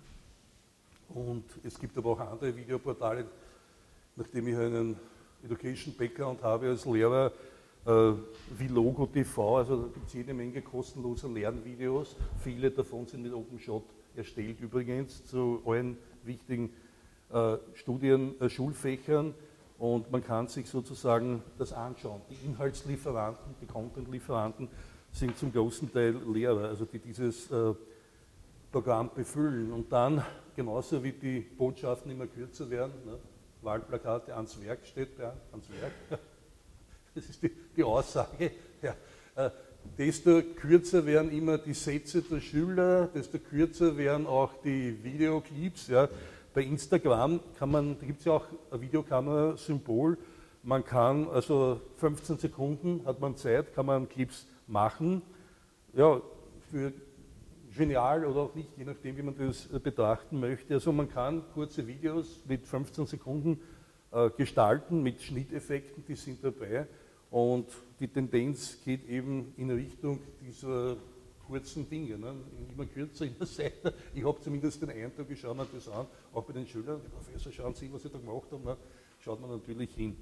Und es gibt aber auch andere Videoportale, nachdem ich einen Education-Background habe als Lehrer, äh, wie Logo T V, also da gibt es jede Menge kostenloser Lernvideos. Viele davon sind mit OpenShot erstellt übrigens, zu allen wichtigen äh, Studien, äh, Schulfächern. Und man kann sich sozusagen das anschauen. Die Inhaltslieferanten, die Content-Lieferanten sind zum großen Teil Lehrer, also die dieses äh, Programm befüllen. Und dann, genauso wie die Botschaften immer kürzer werden, ne? Wahlplakate ans Werk steht, ja, ans Werk. Das ist die, die Aussage. Ja. Äh, desto kürzer werden immer die Sätze der Schüler, desto kürzer werden auch die Videoclips. Ja. Bei Instagram kann man, da gibt es ja auch ein Videokamera-Symbol, man kann, also fünfzehn Sekunden hat man Zeit, kann man Clips machen. Ja, für genial oder auch nicht, je nachdem, wie man das betrachten möchte. Also man kann kurze Videos mit fünfzehn Sekunden äh, gestalten, mit Schnitteffekten, die sind dabei. Und die Tendenz geht eben in Richtung dieser kurzen Dinge. Ne? Immer kürzer, immer seiter. Ich habe zumindest den Eindruck, ich schaue mir das an, auch bei den Schülern, die Professor schauen Sie, was Sie da gemacht haben, ne? Schaut man natürlich hin.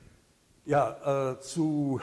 Ja, äh, zu,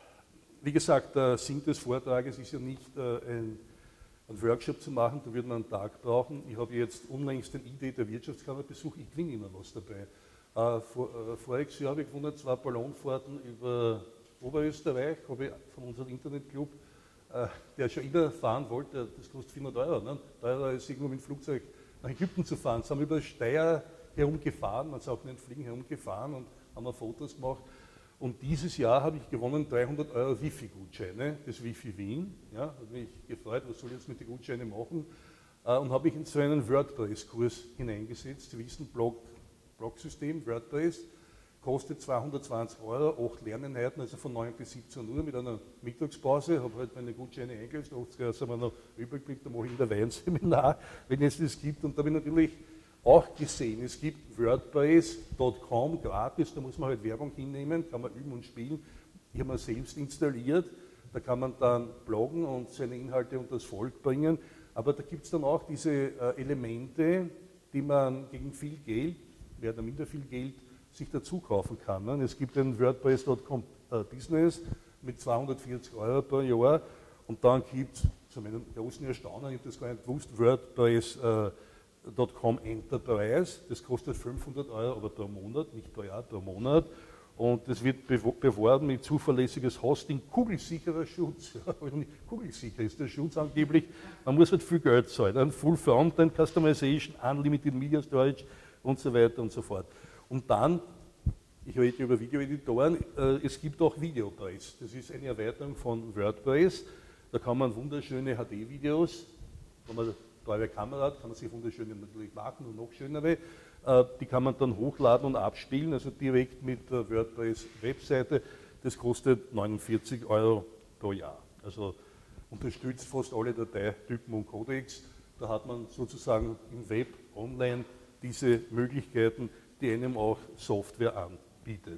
wie gesagt, der Sinn des Vortrages ist ja nicht äh, ein, ein Workshop zu machen, da würde man einen Tag brauchen. Ich habe jetzt unlängst den Idee der Wirtschaftskammer besucht, ich gewinne immer was dabei. Äh, vor, äh, voriges Jahr habe ich gewonnen, zwei Ballonfahrten über Oberösterreich, habe ich von unserem Internetclub, äh, der schon immer fahren wollte, das kostet vierhundert Euro. Ne? Teurer als irgendwo mit dem Flugzeug nach Ägypten zu fahren. Sind wir über Steyr herumgefahren, man sagt nicht fliegen, herumgefahren und haben wir Fotos gemacht. Und dieses Jahr habe ich gewonnen dreihundert Euro Wifi-Gutscheine, das Wifi Wien. Ja, hat mich gefreut, was soll ich jetzt mit den Gutscheinen machen? Äh, und habe ich in so einen WordPress-Kurs hineingesetzt. Sie wissen, Blog, Blog-System, WordPress, kostet zweihundertzwanzig Euro, acht Lerneinheiten, also von neun bis siebzehn Uhr mit einer Mittagspause. Habe halt meine Gutscheine eingelöst, achtzig Euro sind mir noch übrig geblieben, da mache ich in der Weinseminar, wenn es das gibt. Und da habe ich natürlich auch gesehen, es gibt WordPress Punkt com gratis, da muss man halt Werbung hinnehmen, kann man üben und spielen. Ich habe mir selbst installiert, da kann man dann bloggen und seine Inhalte unter das Volk bringen. Aber da gibt es dann auch diese äh, Elemente, die man gegen viel Geld, mehr oder minder viel Geld, sich dazu kaufen kann. Ne? Es gibt ein WordPress Punkt com äh, Business mit zweihundertvierzig Euro pro Jahr und dann gibt es, zu meinem großen Erstaunen, ich habe das gar nicht gewusst, WordPress äh, Punkt com Enterprise, das kostet fünfhundert Euro, aber pro Monat, nicht pro Jahr, pro Monat. Und das wird beworben mit zuverlässiges Hosting, kugelsicherer Schutz. Ja, kugelsicher ist der Schutz angeblich. Man muss halt viel Geld zahlen. Ein Full Frontend Customization, Unlimited Media Storage und so weiter und so fort. Und dann, ich rede über Videoeditoren, äh, es gibt auch Videopress. Das ist eine Erweiterung von WordPress. Da kann man wunderschöne H D-Videos, wenn man teure Kamera hat, kann man sich wunderschöne natürlich machen und noch schönere. Äh, die kann man dann hochladen und abspielen, also direkt mit der WordPress-Webseite. Das kostet neunundvierzig Euro pro Jahr. Also unterstützt fast alle Dateitypen und Codecs. Da hat man sozusagen im Web, online diese Möglichkeiten, die einem auch Software anbietet.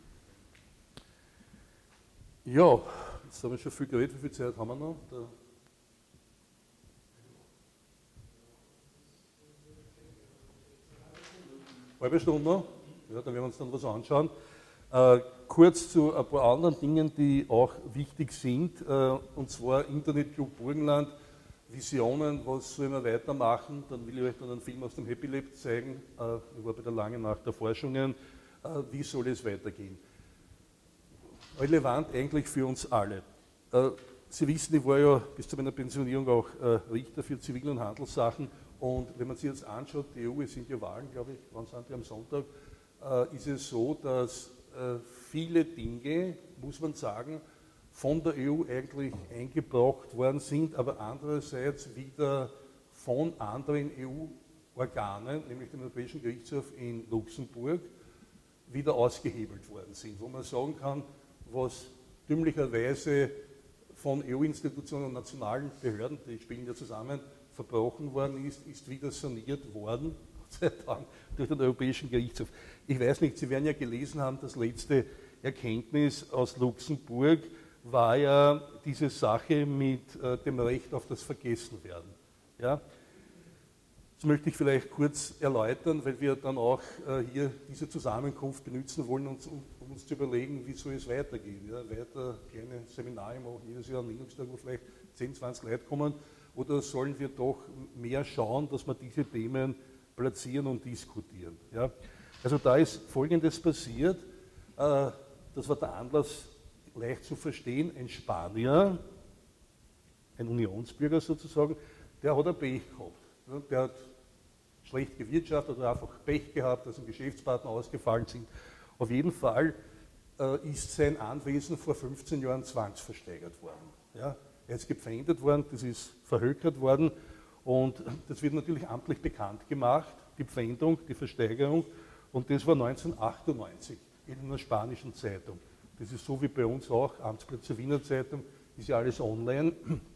Ja, jetzt haben wir schon viel geredet. Wie viel Zeit haben wir noch? Da halbe Stunde noch? Ja, dann werden wir uns dann was anschauen. Äh, kurz zu ein paar anderen Dingen, die auch wichtig sind, äh, und zwar Internetclub Burgenland, Visionen, was sollen wir weitermachen, dann will ich euch dann einen Film aus dem Happy Lab zeigen, äh, ich war bei der langen Nacht der Forschungen, äh, wie soll es weitergehen. Relevant eigentlich für uns alle. Äh, Sie wissen, ich war ja bis zu meiner Pensionierung auch äh, Richter für Zivil- und Handelssachen. Und wenn man sich jetzt anschaut, die E U, es sind ja Wahlen, glaube ich, wann sind die am Sonntag, äh, ist es so, dass äh, viele Dinge, muss man sagen, von der E U eigentlich eingebracht worden sind, aber andererseits wieder von anderen E U-Organen, nämlich dem Europäischen Gerichtshof in Luxemburg, wieder ausgehebelt worden sind. Wo man sagen kann, was dümmlicherweise von E U-Institutionen und nationalen Behörden, die spielen ja zusammen, verbrochen worden ist, ist wieder saniert worden, Gott sei Dank, durch den Europäischen Gerichtshof. Ich weiß nicht, Sie werden ja gelesen haben, das letzte Erkenntnis aus Luxemburg war ja diese Sache mit äh, dem Recht auf das Vergessenwerden. Ja? Das möchte ich vielleicht kurz erläutern, weil wir dann auch äh, hier diese Zusammenkunft benutzen wollen, uns, um, um uns zu überlegen, wie soll es weitergehen. Ja? Weiter kleine Seminare machen, jedes Jahr am Linux-Tag, wo vielleicht zehn, zwanzig Leute kommen. Oder sollen wir doch mehr schauen, dass wir diese Themen platzieren und diskutieren? Ja? Also da ist Folgendes passiert, äh, das war der Anlass, leicht zu verstehen, ein Spanier, ein Unionsbürger sozusagen, der hat ein Pech gehabt. Der hat schlecht gewirtschaftet oder einfach Pech gehabt, dass ein Geschäftspartner ausgefallen sind. Auf jeden Fall äh, ist sein Anwesen vor fünfzehn Jahren zwangsversteigert worden. Ja? Er ist gepfändet worden, das ist verhökert worden und das wird natürlich amtlich bekannt gemacht, die Pfändung, die Versteigerung, und das war neunzehnhundertachtundneunzig in einer spanischen Zeitung. Das ist so wie bei uns auch, Amtsblatt zur Wiener Zeitung, ist ja alles online.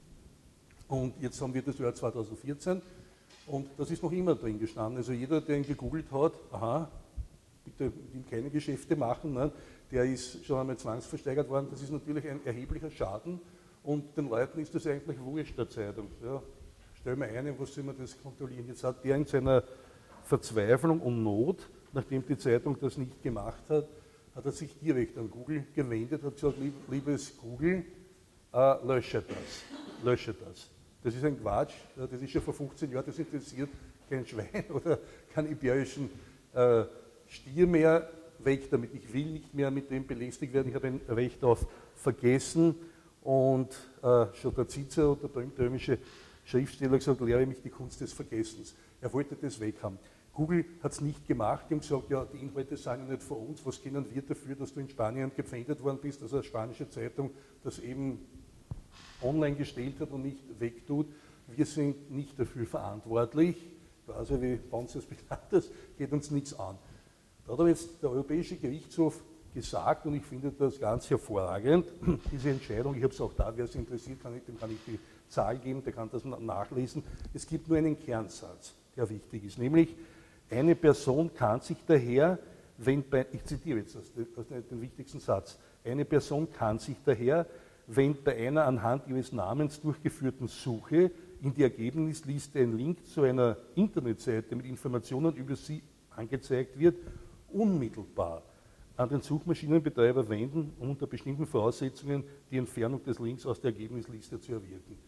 Und jetzt haben wir das Jahr zweitausendvierzehn und das ist noch immer drin gestanden. Also jeder, der ihn gegoogelt hat, aha, bitte mit ihm keine Geschäfte machen, ne, der ist schon einmal zwangsversteigert worden. Das ist natürlich ein erheblicher Schaden und den Leuten ist das eigentlich wurscht, der Zeitung. Ja, stell mir ein, was soll man das kontrollieren? Jetzt hat der in seiner Verzweiflung und Not, nachdem die Zeitung das nicht gemacht hat, hat er sich direkt an Google gewendet, hat gesagt, lieb, liebes Google, äh, lösche das, lösche das. Das ist ein Quatsch, das ist schon vor fünfzehn Jahren, das interessiert kein Schwein oder keinen iberischen äh, Stier mehr, weg damit. Ich will nicht mehr mit dem belästigt werden, ich habe ein Recht auf Vergessen und äh, schon der Cicero, der berühmte Schriftsteller, gesagt, lehre mich die Kunst des Vergessens. Er wollte das weghaben. Google hat es nicht gemacht, die haben gesagt, ja, die Inhalte sind ja nicht von uns, was können wir dafür, dass du in Spanien gepfändet worden bist, dass eine spanische Zeitung das eben online gestellt hat und nicht wegtut. Wir sind nicht dafür verantwortlich, also wie Pontius Pilatus, geht uns nichts an. Da hat aber jetzt der Europäische Gerichtshof gesagt, und ich finde das ganz hervorragend, diese Entscheidung, ich habe es auch da, wer es interessiert, kann ich, dem kann ich die Zahl geben, der kann das nachlesen. Es gibt nur einen Kernsatz, der wichtig ist, nämlich eine Person kann sich daher, wenn bei, ich zitiere jetzt das, das, den wichtigsten Satz, eine Person kann sich daher, wenn bei einer anhand ihres Namens durchgeführten Suche in die Ergebnisliste ein Link zu einer Internetseite mit Informationen über sie angezeigt wird, unmittelbar an den Suchmaschinenbetreiber wenden, um unter bestimmten Voraussetzungen die Entfernung des Links aus der Ergebnisliste zu erwirken.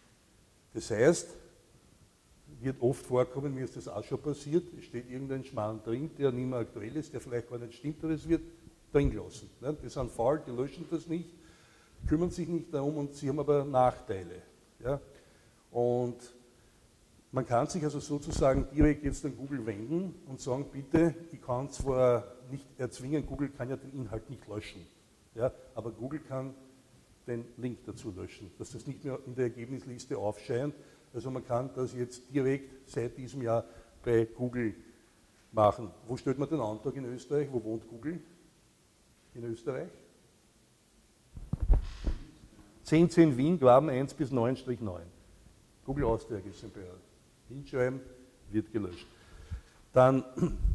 Das heißt, wird oft vorkommen, mir ist das auch schon passiert, es steht irgendein Schmarrn drin, der nicht mehr aktuell ist, der vielleicht gar nicht stimmt, aber es wird drin gelassen. Die sind faul, die löschen das nicht, kümmern sich nicht darum und sie haben aber Nachteile. Ja? Und man kann sich also sozusagen direkt jetzt an Google wenden und sagen, bitte, ich kann zwar nicht erzwingen, Google kann ja den Inhalt nicht löschen, ja? Aber Google kann den Link dazu löschen, dass das nicht mehr in der Ergebnisliste aufscheint. Also man kann das jetzt direkt seit diesem Jahr bei Google machen. Wo stellt man den Antrag in Österreich? Wo wohnt Google? In Österreich? zehn zehn Wien, Graben eins bis neun neun. Google Austria GmbH. Hinschreiben, wird gelöscht. Dann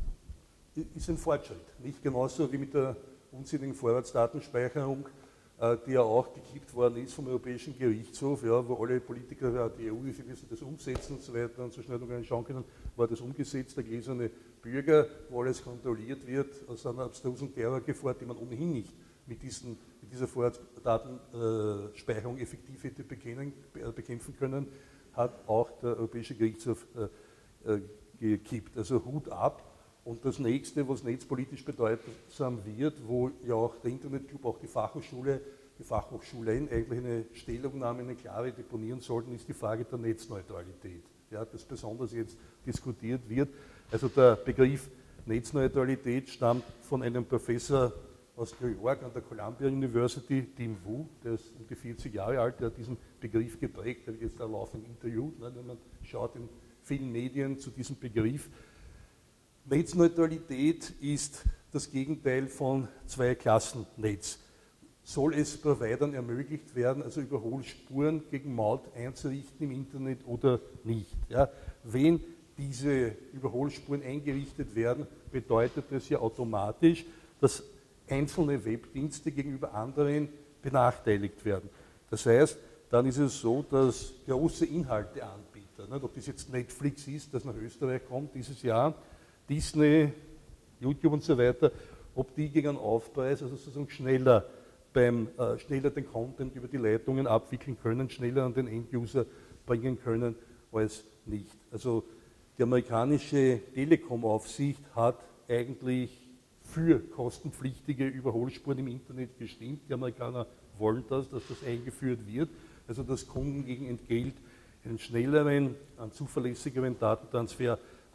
ist ein Fortschritt, nicht genauso wie mit der unsinnigen Vorratsdatenspeicherung, die ja auch gekippt worden ist vom Europäischen Gerichtshof, ja, wo alle Politiker der E U, sie müssen das umsetzen und so weiter und so schnell noch gar nicht schauen können, war das umgesetzt, der gläserne Bürger, wo alles kontrolliert wird, aus einer abstrusen Terrorgefahr, die man ohnehin nicht mit, diesen, mit dieser Vorratsdatenspeicherung effektiv hätte bekämpfen können, hat auch der Europäische Gerichtshof äh, gekippt. Also Hut ab. Und das nächste, was netzpolitisch bedeutsam wird, wo ja auch der Internetclub, auch die Fachhochschule, die Fachhochschulen eigentlich eine Stellungnahme, eine klare deponieren sollten, ist die Frage der Netzneutralität, ja, das besonders jetzt diskutiert wird. Also der Begriff Netzneutralität stammt von einem Professor aus New York an der Columbia University, Tim Wu, der ist um die vierzig Jahre alt, der hat diesen Begriff geprägt, der wird jetzt auch laufend interviewt, ne, wenn man schaut in vielen Medien zu diesem Begriff. Netzneutralität ist das Gegenteil von Zweiklassennetz. Soll es Providern ermöglicht werden, also Überholspuren gegen Maut einzurichten im Internet oder nicht? Ja, wenn diese Überholspuren eingerichtet werden, bedeutet das ja automatisch, dass einzelne Webdienste gegenüber anderen benachteiligt werden. Das heißt, dann ist es so, dass große Inhalteanbieter, nicht, ob das jetzt Netflix ist, das nach Österreich kommt dieses Jahr, Disney, YouTube und so weiter, ob die gegen einen Aufpreis, also sozusagen schneller, beim, äh, schneller den Content über die Leitungen abwickeln können, schneller an den Enduser bringen können als nicht. Also die amerikanische Telekom-Aufsicht hat eigentlich für kostenpflichtige Überholspuren im Internet gestimmt. Die Amerikaner wollen das, dass das eingeführt wird, also dass Kunden gegen Entgelt einen schnelleren, einen zuverlässigeren Datentransfer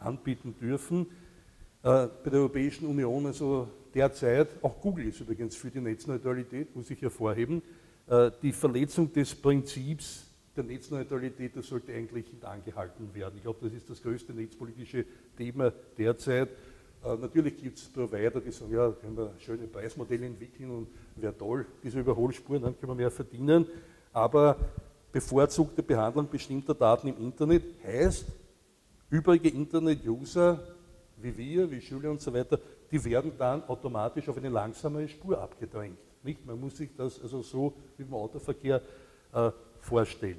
anbieten dürfen. Bei der Europäischen Union, also derzeit, auch Google ist übrigens für die Netzneutralität, muss ich hervorheben, die Verletzung des Prinzips der Netzneutralität, das sollte eigentlich nicht angehalten werden. Ich glaube, das ist das größte netzpolitische Thema derzeit. Natürlich gibt es Provider, die sagen, ja, können wir schöne Preismodelle entwickeln und wäre toll, diese Überholspuren, dann können wir mehr verdienen. Aber bevorzugte Behandlung bestimmter Daten im Internet heißt, übrige Internet-User wie wir, wie Schüler und so weiter, die werden dann automatisch auf eine langsamere Spur abgedrängt. Nicht? Man muss sich das also so wie im Autoverkehr äh, vorstellen.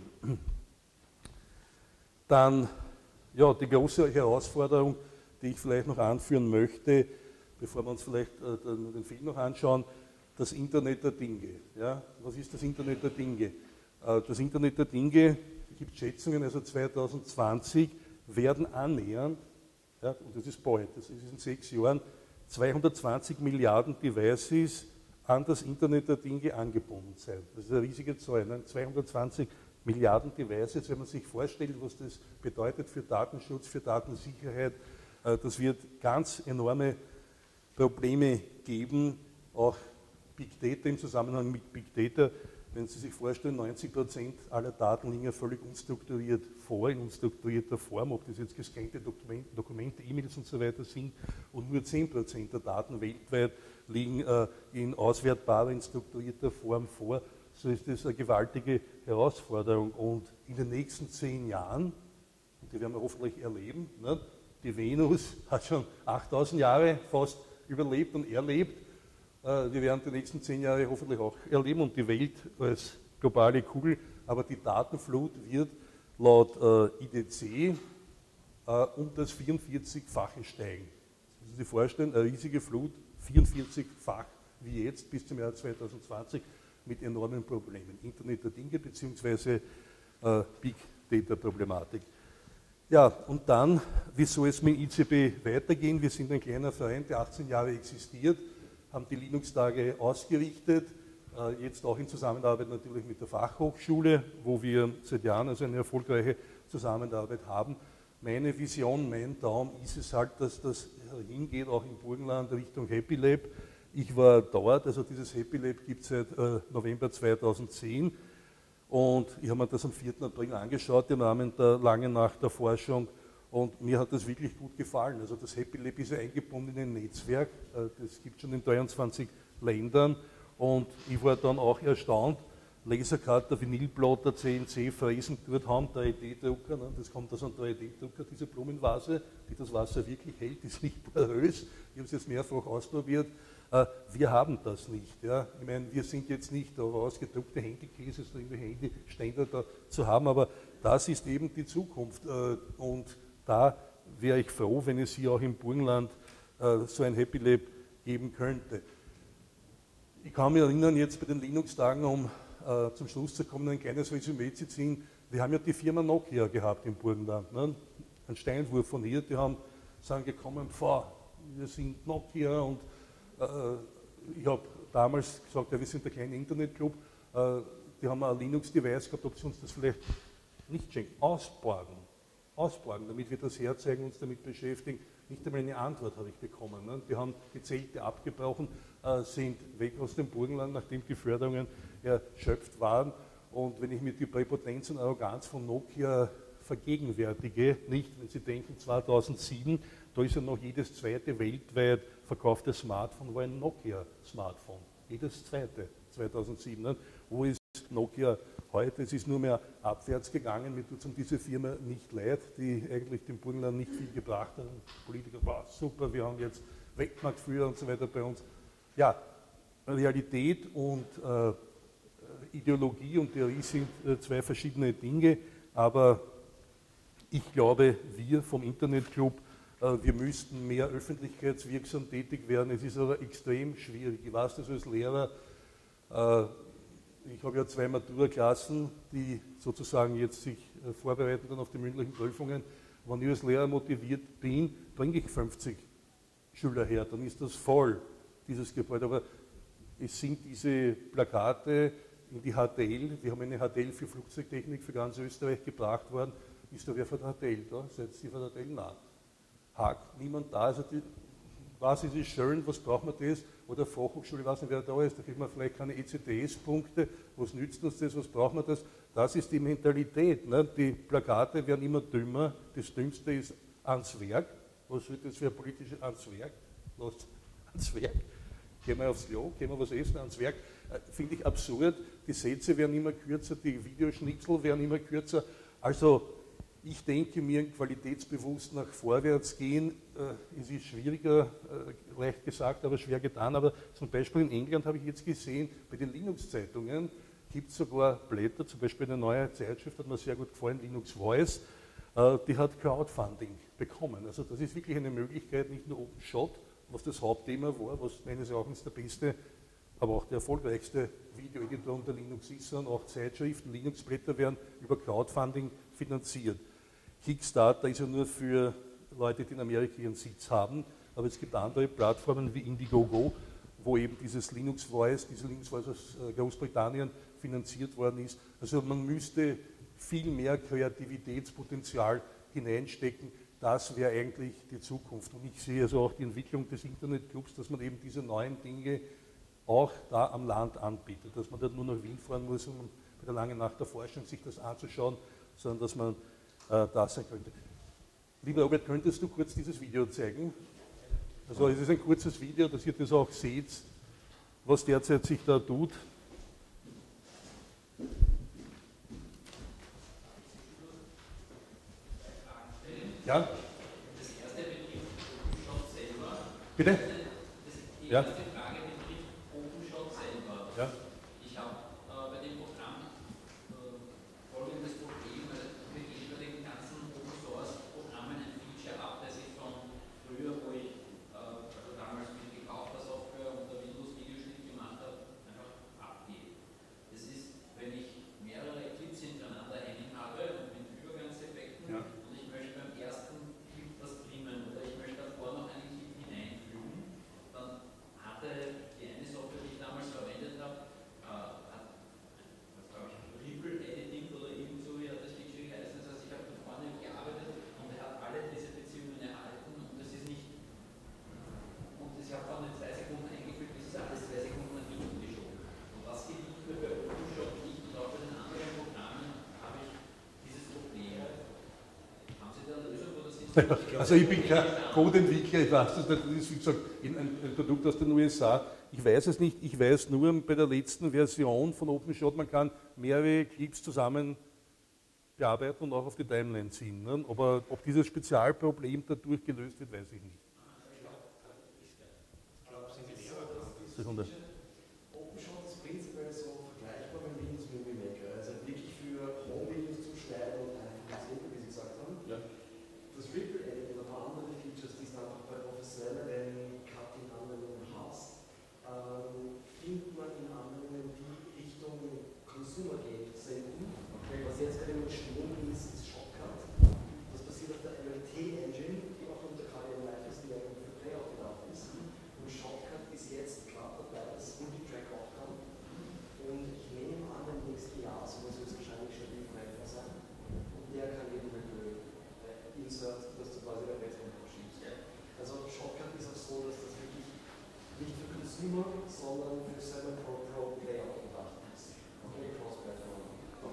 Dann ja, die große Herausforderung, die ich vielleicht noch anführen möchte, bevor wir uns vielleicht äh, den, den Film noch anschauen, das Internet der Dinge. Ja? Was ist das Internet der Dinge? Äh, das Internet der Dinge, es gibt Schätzungen, also zweitausendzwanzig werden annähernd, ja, und das ist bald, das ist in sechs Jahren, zweihundertzwanzig Milliarden Devices an das Internet der Dinge angebunden sein. Das ist eine riesige Zahl, ne? zweihundertzwanzig Milliarden Devices, wenn man sich vorstellt, was das bedeutet für Datenschutz, für Datensicherheit, äh, das wird ganz enorme Probleme geben, auch Big Data im Zusammenhang mit Big Data. Wenn Sie sich vorstellen, neunzig Prozent aller Daten liegen ja völlig unstrukturiert vor, in unstrukturierter Form, ob das jetzt gescannte Dokumente, E-Mails und so weiter sind, und nur zehn Prozent der Daten weltweit liegen äh, in auswertbarer, in strukturierter Form vor, so ist das eine gewaltige Herausforderung. Und in den nächsten zehn Jahren, und die werden wir hoffentlich erleben, ne, die Venus hat schon achttausend Jahre fast überlebt und erlebt, wir werden die nächsten zehn Jahre hoffentlich auch erleben und die Welt als globale Kugel, aber die Datenflut wird laut äh, I D C äh, um das vierundvierzigfache steigen. Das müssen Sie sich vorstellen, eine riesige Flut, vierundvierzigfach wie jetzt bis zum Jahr zweitausendzwanzig mit enormen Problemen. Internet der Dinge bzw. Äh, Big Data Problematik. Ja, und dann, wie soll es mit I C B weitergehen? Wir sind ein kleiner Verein, der achtzehn Jahre existiert, haben die Linux-Tage ausgerichtet, jetzt auch in Zusammenarbeit natürlich mit der Fachhochschule, wo wir seit Jahren also eine erfolgreiche Zusammenarbeit haben. Meine Vision, mein Traum ist es halt, dass das hingeht, auch im Burgenland Richtung Happy Lab. Ich war dort, also dieses Happy Lab gibt es seit November zweitausendzehn und ich habe mir das am vierten April angeschaut im Rahmen der langen Nacht der Forschung. Und mir hat das wirklich gut gefallen. Also das Happy Lab ist ja eingebunden in ein Netzwerk, das gibt es schon in dreiundzwanzig Ländern. Und ich war dann auch erstaunt, Lasercutter, Vinylplotter, C N C, Fräsen dort haben, drei D-Drucker, ne? Das kommt aus einem drei D-Drucker, diese Blumenvase, die das Wasser wirklich hält, ist nicht porös. Ich habe es jetzt mehrfach ausprobiert. Wir haben das nicht. Ja. Ich meine, wir sind jetzt nicht darauf ausgedruckte Handykäse, so irgendwelche Handyständer da zu haben, aber das ist eben die Zukunft. Und da wäre ich froh, wenn es hier auch im Burgenland äh, so ein Happy Lab geben könnte. Ich kann mich erinnern, jetzt bei den Linux-Tagen, um äh, zum Schluss zu kommen, ein kleines Resümee zu ziehen. Wir haben ja die Firma Nokia gehabt im Burgenland, ne? Ein Steinwurf von hier, die haben, sagen gekommen, pfah, wir sind Nokia und äh, ich habe damals gesagt, ja, wir sind der kleine Internetclub, äh, die haben ein Linux-Device gehabt, ob sie uns das vielleicht nicht schenken, ausborgen. ausborgen, damit wir das herzeigen, uns damit beschäftigen. Nicht einmal eine Antwort habe ich bekommen. Ne? Die haben die Zelte abgebrochen, äh, sind weg aus dem Burgenland, nachdem die Förderungen erschöpft waren. Und wenn ich mir die Präpotenz und Arroganz von Nokia vergegenwärtige, nicht, wenn Sie denken, zweitausendsieben, da ist ja noch jedes zweite weltweit verkaufte Smartphone war ein Nokia-Smartphone. Jedes zweite, zweitausendsieben. Ne? Wo ist Nokia heute? Es ist nur mehr abwärts gegangen. Mir tut es um diese Firma nicht leid, die eigentlich dem Burgenland nicht viel gebracht hat. Politiker, wow, super, wir haben jetzt Weltmarktführer und so weiter bei uns. Ja, Realität und äh, Ideologie und Theorie sind äh, zwei verschiedene Dinge, aber ich glaube, wir vom Internetclub, äh, wir müssten mehr öffentlichkeitswirksam tätig werden. Es ist aber extrem schwierig. Ich weiß das als Lehrer. Äh, Ich habe ja zwei Matura-Klassen, die sozusagen jetzt sich vorbereiten dann auf die mündlichen Prüfungen. Wenn ich als Lehrer motiviert bin, bringe ich fünfzig Schüler her, dann ist das voll, dieses Gebäude. Aber es sind diese Plakate in die H T L, wir haben eine H T L für Flugzeugtechnik für ganz Österreich gebracht worden. Ist da wer von der H T L da? Seid ihr von der H T L? Nein. hakt niemand da. Also die, was ist es schön, was braucht man das? Oder Fachhochschule, ich weiß nicht, wer da ist, da kriegt man vielleicht keine E C T S-Punkte, was nützt uns das, was braucht man das? Das ist die Mentalität. Ne? Die Plakate werden immer dümmer, das Dümmste ist ans Werk. Was wird das für ein politisches ans Werk? Lasst ans Werk. Gehen wir aufs Klo, gehen wir was essen, ans Werk. Finde ich absurd. Die Sätze werden immer kürzer, die Videoschnitzel werden immer kürzer. Also ich denke mir, qualitätsbewusst nach vorwärts gehen, äh, es ist schwieriger, äh, leicht gesagt, aber schwer getan. Aber zum Beispiel in England habe ich jetzt gesehen, bei den Linux-Zeitungen gibt es sogar Blätter, zum Beispiel eine neue Zeitschrift, hat mir sehr gut gefallen, Linux Voice, äh, die hat Crowdfunding bekommen. Also das ist wirklich eine Möglichkeit, nicht nur Open Shot, was das Hauptthema war, was meines Erachtens der beste, aber auch der erfolgreichste Videoeditor unter Linux ist, sondern auch Zeitschriften, Linux-Blätter werden über Crowdfunding finanziert. Kickstarter ist ja nur für Leute, die in Amerika ihren Sitz haben, aber es gibt andere Plattformen wie Indiegogo, wo eben dieses Linux Voice, diese Linux Voice aus Großbritannien finanziert worden ist. Also man müsste viel mehr Kreativitätspotenzial hineinstecken. Das wäre eigentlich die Zukunft. Und ich sehe also auch die Entwicklung des Internetclubs, dass man eben diese neuen Dinge auch da am Land anbietet, dass man dort nur nach Wien fahren muss, um bei der langen Nacht der Forschung sich das anzuschauen, sondern dass man äh, da sein könnte. Lieber Robert, könntest du kurz dieses Video zeigen? Also es ist ein kurzes Video, dass ihr das auch seht, was derzeit sich da tut. Ja? Das erste betrifft OpenShot selber. Bitte? Die erste ja. Frage betrifft OpenShot selber. Ja. Ich habe äh, bei dem Programm äh, folgendes Problem, weil wir geben bei den ganzen Open Source Programmen ein Feature ab, das ich von früher, wo ich äh, also damals mit gekaufter Software und der Windows Videoschnitt gemacht habe, einfach abgebe. Das ist, wenn ich mehrere Clips hintereinander hängen habe und mit Übergangseffekten, ja. Also ich bin kein Codeentwickler, ich weiß das nicht, das ist wie gesagt ein Produkt aus den U S A. Ich weiß es nicht, ich weiß nur bei der letzten Version von OpenShot, man kann mehrere Clips zusammen bearbeiten und auch auf die Timeline ziehen. Ne? Aber ob dieses Spezialproblem dadurch gelöst wird, weiß ich nicht. Sekunde. OpenShot ist prinzipiell so vergleichbar mit Windows Movie Maker, also wirklich für Home-Videos zu schneiden und einfach zu sehen, wie Sie gesagt haben. Ja. Das Ripple Edit oder ein paar andere Features, die es einfach bei professionelleren Cutting-Anwendungen hast, ähm, findet man in Anwendungen, die Richtung Consumer gehen, selten. Okay. Was jetzt gerade im Entstehen ist, ist Shotcut. Das basiert auf der M L T-Engine, die auch unter K D M Live ist, die eigentlich für Playout gedacht ist. Und Shotcut ist jetzt gerade dabei, das Multitrack auch kann. Und ich nehme an, im nächsten Jahr, so muss es wahrscheinlich schon lieferbar sein. Und der kann eben mit Insert, dass du quasi der Background verschiebst. Also Shotcut ist auch so, dass das wirklich nicht für Consumer, sondern für Semi-Pro Playout gedacht ist. Okay, Cross-Platform.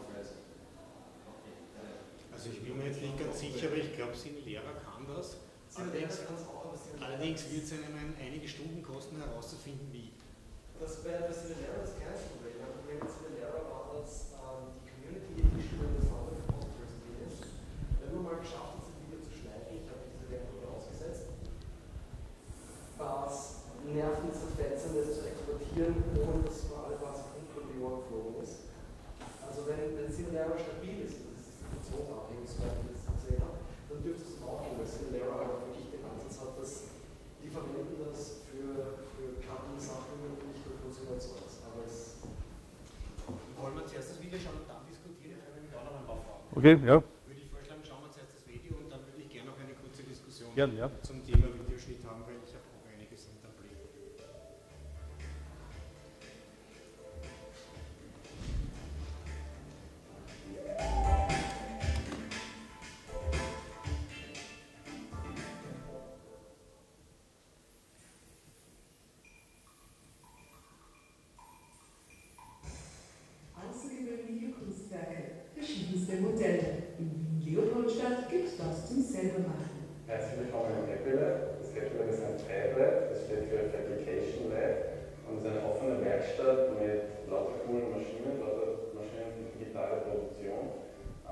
Also ich bin mir jetzt nicht ganz sicher, aber ich glaube, Simulera kann das. Allerdings, allerdings wird es einem einige Stunden kosten, herauszufinden, wie. Das wäre bei Simulera das kein Problem. Mein Problem mit Simulera war, dass ähm, die Community Edition das andere für Postgres ist. Wenn man mal geschafft hat, ich habe diese Werkzeuge ausgesetzt, was nervenzerfetzendes zu exportieren, ohne dass man alle paar Sekunden von die Ohren geflogen ist. Also wenn, wenn Simulera stabil ist, das ist situationsabhängig, soweit ich das gesehen habe, dann dürfte es auch gehen, weil Simulera aber wirklich den Ansatz hat, dass die verwenden das für, für Cutting-Sachen und nicht für Konsumerzeugs. Aber es wollen wir zuerst das Video schauen und dann diskutieren, können wir mit auch noch ein paar Fragen. Okay, ja. Gern, ja. Zum Thema Videoschnitt haben, weil ich habe auch einiges in der Blick. statt, gibt das zum Selbermachen. Herzlich willkommen im Happy Lab. Das Happy Lab ist ein Fab Lab, das steht für Fabrication Lab und ist eine offene Werkstatt mit lauter coolen Maschinen, lauter Maschinen für digitale Produktion.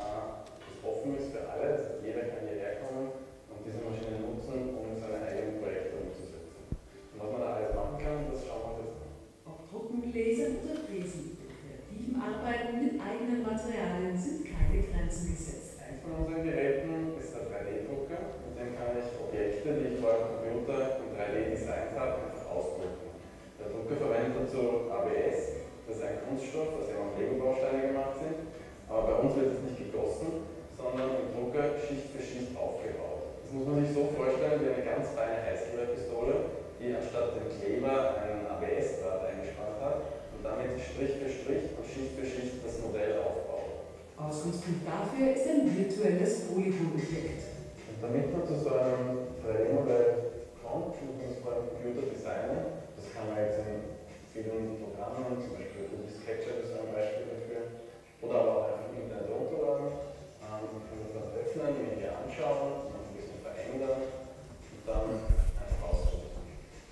Das offen ist für alle, das heißt, jeder kann hierher kommen und diese Maschinen nutzen, um seine eigenen Projekte umzusetzen. Und was man da alles machen kann, das schauen wir uns jetzt an. Ob Drucken, Lasern oder Fräsen, mit kreativem Arbeiten mit eigenen Materialien sind keine Grenzen gesetzt. Eins von unseren Geräten ist der drei D-Drucker, mit dem kann ich Objekte, die ich vorher am Computer in drei D designt habe, einfach ausdrucken. Der Drucker verwendet dazu A B S, das ist ein Kunststoff, aus dem auch Lego-Bausteine gemacht sind, aber bei uns wird es nicht gegossen, sondern im Drucker Schicht für Schicht aufgebaut. Das muss man sich so vorstellen wie eine ganz feine Heißklebepistole, die anstatt dem Kleber einen A B S-Draht eingespannt hat und damit Strich für Strich und Schicht für Schicht das Modell aufbaut. Ausgangspunkt dafür ist ein virtuelles Polygonobjekt. Und damit man zu so einem drei D-Modell kommt, muss man das vor einem Computer designen. Das kann man jetzt in vielen Programmen, zum Beispiel Adobe SketchUp ist ein Beispiel dafür, oder aber auch einfach im Internet runterladen. Man kann das dann öffnen, mir hier anschauen, man ein bisschen verändern und dann einfach ausdrucken.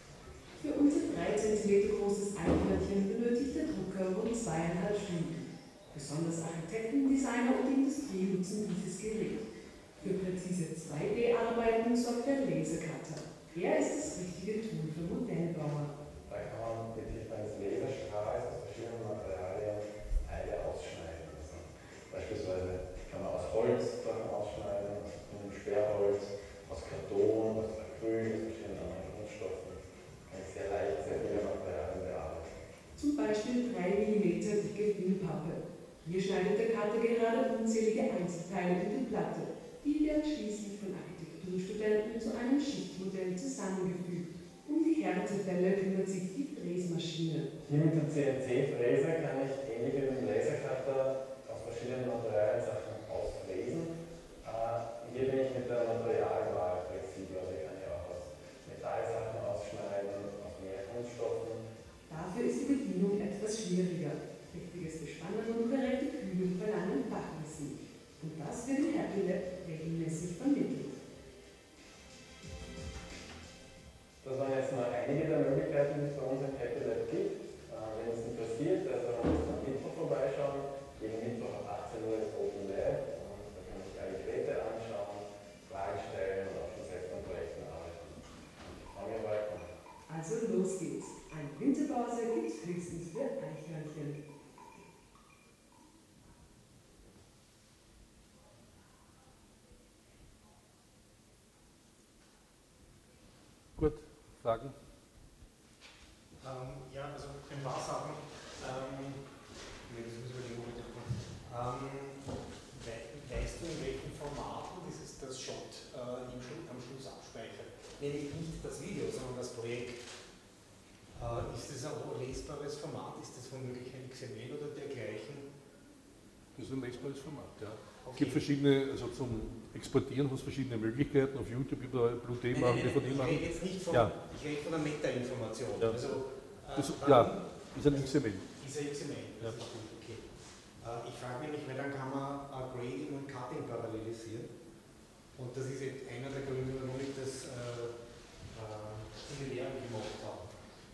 Für unser drei Zentimeter großes Eichhörnchen benötigt der Drucker rund zweieinhalb Stunden. Besonders Architekten, Designer und Industrie nutzen dieses Gerät. Für präzise zwei D-Arbeiten sorgt der Lasercutter. Er ist das richtige Tool für Modellbauer. Da kann man mit Hilfe eines Laserstrahls aus verschiedenen Materialien Teile ausschneiden. Also beispielsweise kann man aus Holz Sachen ausschneiden, aus einem Sperrholz, aus Karton, aus Acryl, aus verschiedenen anderen Kunststoffen. Kann ich sehr leicht sehr viele Materialien bearbeiten. Zum Beispiel drei Millimeter dicke Filmpappe. Hier schneidet der Cutter gerade unzählige Einzelteile in die Platte. Die werden schließlich von Architekturstudenten zu einem Schichtmodell zusammengefügt. Um die Härtefälle kümmert sich die Fräsmaschine. Hier mit der C N C-Fräse kann ich ähnlich wie mit dem Lasercutter aus verschiedenen Materialien Sachen ausfräsen. Uh, hier bin ich mit der Materialwahl flexibel, also ich kann ja auch aus Metallsachen ausschneiden, aus mehr Kunststoffen. Dafür ist die Bedienung etwas schwieriger. Richtiges Bespannen und korrekte Kühlung verlangen Fachwissen. Und das wird im Happy Lab regelmäßig vermittelt. Das waren jetzt nur einige der Möglichkeiten, die es bei uns im Happy Lab gibt. Wenn es interessiert, also am Mittwoch vorbeischauen. Jeden Mittwoch ab achtzehn Uhr ist Open Lab. Und da kann man sich alle Geräte anschauen, Fragen stellen und auch schon selbst an Projekten arbeiten. Ich freue mich auf euch. Also los geht's. Eine Winterpause gibt's höchstens für Eichhörnchen. Gut, Fragen? Ähm, ja, also ein paar Sachen. Ähm, nee, das müssen wir nicht ähm, we Weißt du, in welchen Formaten dieses, das Shot äh, im Schlu am Schluss abspeichert? Nämlich nicht das Video, sondern das Projekt. Äh, ist das ein lesbares Format? Ist das womöglich ein X M L oder dergleichen? Das ist ein lesbares Format, ja. Okay. Es gibt verschiedene, also zum Exportieren hast du verschiedene Möglichkeiten. Auf YouTube über Blue D machen, D V D machen. Ich rede jetzt nicht von, ja. ich rede von der Meta-Information. Ja. Also, äh, das, ja, ist ein X M L. Ist ein X M L, das ja. ist gut, okay. Äh, ich frage mich, weil dann kann man uh, Grading und Cutting parallelisieren. Und das ist jetzt einer der Gründe, warum ich das äh, äh, in der Lehre gemacht habe.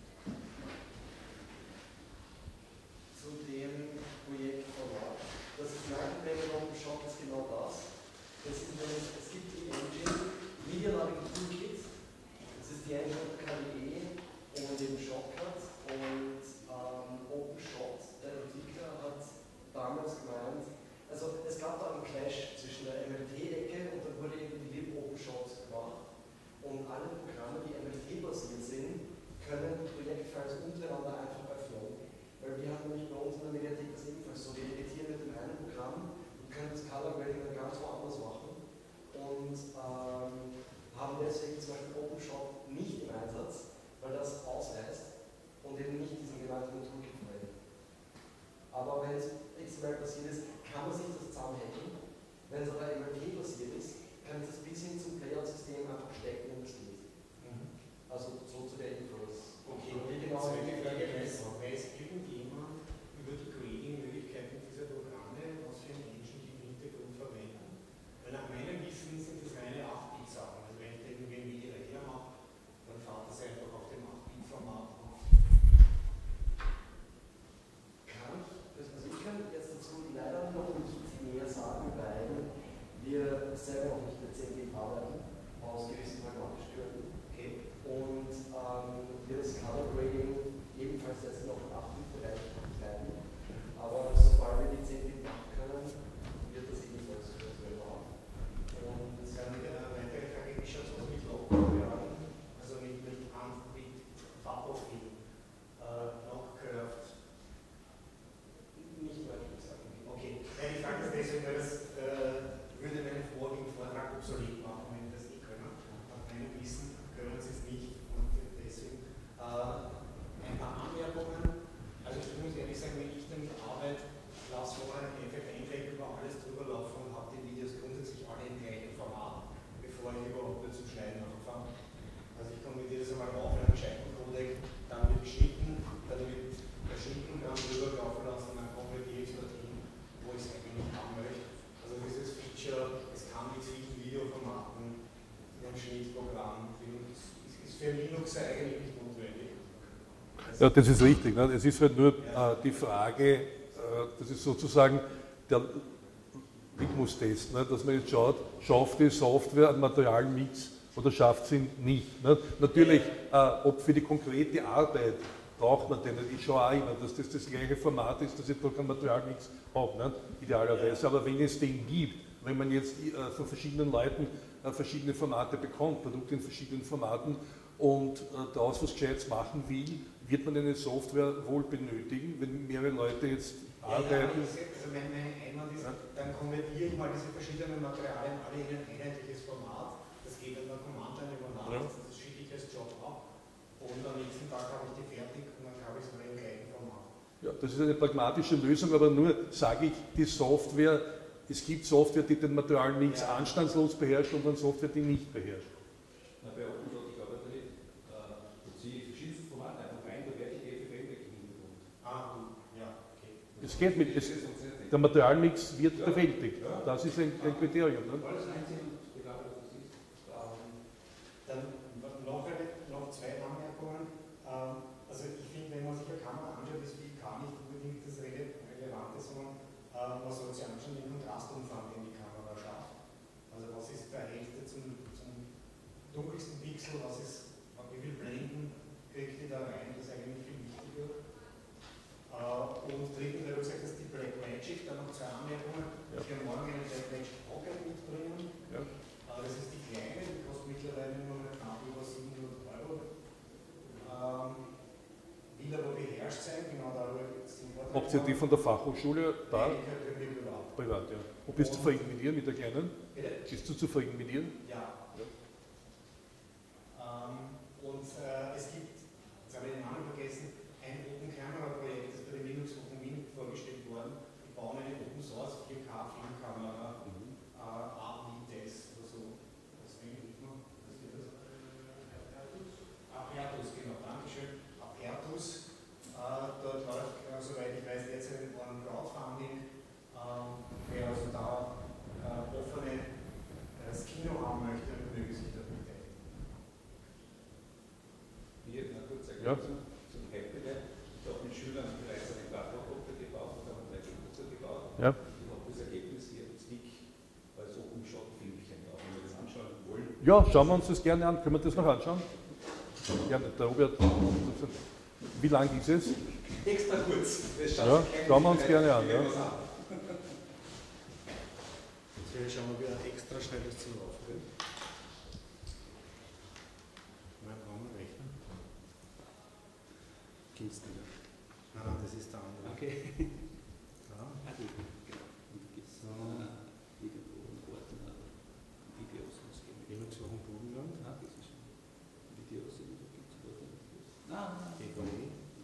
Zu dem Projekt vor Ort. Das ist Merkelmenge noch geschaut, ist genau das. Das ist nämlich, es gibt die Engine Media Learning Toolkit. Das ist die Engine von K D E und dem Shotcut. Und ähm, OpenShot, der Entwickler, hat damals gemeint, also es gab da einen Clash zwischen der M L T-Ecke und dann wurde eben die Lib OpenShot gemacht. Und alle Programme, die M L T-basiert sind, können Projektfiles untereinander einfach öffnen. Weil wir haben nämlich bei uns in der Mediathek das ebenfalls so, wir editieren mit dem einen Programm und können das Color Grading dann ganz woanders machen und ähm, haben deswegen zum Beispiel OpenShot nicht im Einsatz, weil das ausreißt und eben nicht diesen gemeinsamen Toolkit verwendet. Aber wenn es X M L basiert ist, kann man sich das zusammenhängen. Wenn es aber M L T basiert ist, kann ich das bis hin zum Playout-System einfach stecken und das geht. Mhm. Also so zu der Info. Okay, und wie genau ist die Frage, weiß irgendjemand über die Grading-Möglichkeiten dieser Programme, was für ein Engine die im Hintergrund verwenden? Weil nach meiner Ja, das ist richtig. Ne? Es ist halt nur äh, die Frage, äh, das ist sozusagen der Litmus-Test, ne? Dass man jetzt schaut, schafft die Software einen Materialmix oder schafft sie ihn nicht. Ne? Natürlich, äh, ob für die konkrete Arbeit braucht man den nicht. Ich schaue auch immer, dass das das gleiche Format ist, dass ich da keinen Materialmix habe, ne? Idealerweise. Aber wenn es den gibt, wenn man jetzt äh, von verschiedenen Leuten äh, verschiedene Formate bekommt, Produkte in verschiedenen Formaten und äh, daraus was Gescheites machen will, wird man eine Software wohl benötigen, wenn mehrere Leute jetzt ja, arbeiten. Ja, also mein, mein Einwand ist, ja. Dann konvertiere ich mal diese verschiedenen Materialien alle in ein einheitliches Format. Das geht dann der Command-Line über Nacht, ja. Das schicke ich als Job ab und am nächsten Tag habe ich die fertig und dann habe ich es mal im gleichen Format. Ja, das ist eine pragmatische Lösung, aber nur sage ich, die Software, es gibt Software, die den Materialmix ja. anstandslos beherrscht und dann Software, die nicht beherrscht. Na, bei OpenShot, ich glaube nicht, da ziehe ich verschiedenste Formate einfach rein, da werde ich die Framework im Hintergrund. Ah, ja, okay. Es geht mit, es, der Materialmix wird ja. bewältigt. Ja. Das ist ein, ein Kriterium. Ne? Alles einzeln, egal was das ist. Dann noch, noch zwei Anmerkungen. Also ich finde, wenn man sich eine Kamera anschaut, ist P K nicht unbedingt das Relevante, sondern man sollte sich anschauen, den Kontrastumfang, den die Kamera schafft. Also was ist der Hälfte zum, zum dunkelsten Pixel, was ist, wie viel Blenden kriegt die da rein, das ist eigentlich viel wichtiger. Und drittens, weil du gesagt hast, die Black Magic, dann noch zwei Anmerkungen. Ja. Ich habe morgen eine Black Magic Pocket mitbringen. Ja. Das ist die kleine, die kostet mittlerweile nur noch knapp über siebenhundert Euro. Ähm, will aber beherrscht sein, genau darüber gibt es den Vortrag. Habt ihr die von der Fachhochschule da? Nein, ich habe die privat. Privat, ja. Und bist du zufrieden mit ihr, mit der kleinen? Bitte? Bist du zufrieden mit ihr? Ja. ja. Ähm, und äh, es gibt, jetzt habe ich den Namen vergessen, ein Open Camera Projekt, das bei der Linux Open Wien vorgestellt worden. Die bauen eine Open Source vier K Filmkamera, mhm. äh, A V I T E S oder so. Das denke ich mal. Was ist das? Apertus, genau, Dankeschön. Apertus. Äh, dort läuft, äh, soweit ich weiß, derzeit ein Crowdfunding. Ähm, wer also da äh, offene äh, das Kino haben möchte, möge sich da beteiligen. Hier, na gut, sag ich ja. zum, zum Happy-Lab. Ich habe mit Schülern bereits einen Quadrocopter gebaut und einen drei D-Drucker gebaut. Ja. Ich habe das Ergebnis hier als Stick als OpenShot-Filmchen, auch wenn wir das anschauen wollen. Ja, schauen wir uns das gerne an. Können wir das noch anschauen? Gerne, der Robert. Wie lang ist es? Extra kurz. Ja, schauen wir uns gerne an. Ja. Jetzt schauen wir wieder extra schnelles zum Laufen. Mal brauchen wir rechnen. Gibt's nicht. Nein, nein, das ist der andere. Okay. Ja. Ah, die, genau. Und da gibt es so. irgendwo einen Ordner, Videos ausgeben. Linux auf dem Bodenland? Ah, das ist schon. Videos, irgendwo gibt es Ordner. Ah, D V D.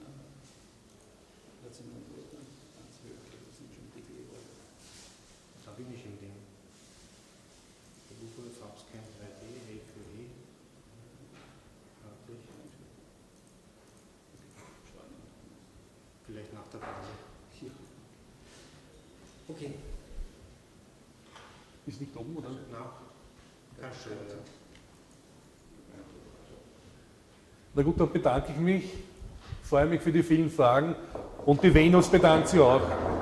Das sind dann Ordner. Das sind schon D V D-Ordner. Das habe ich nicht im Ding. Google Farbscan drei D, L Q E. Vielleicht nach der Pause. Hier. Okay. Ist nicht oben, oder? Na, kannst du. Na gut, dann bedanke ich mich. Freue mich für die vielen Fragen und die Venus bedankt sich auch.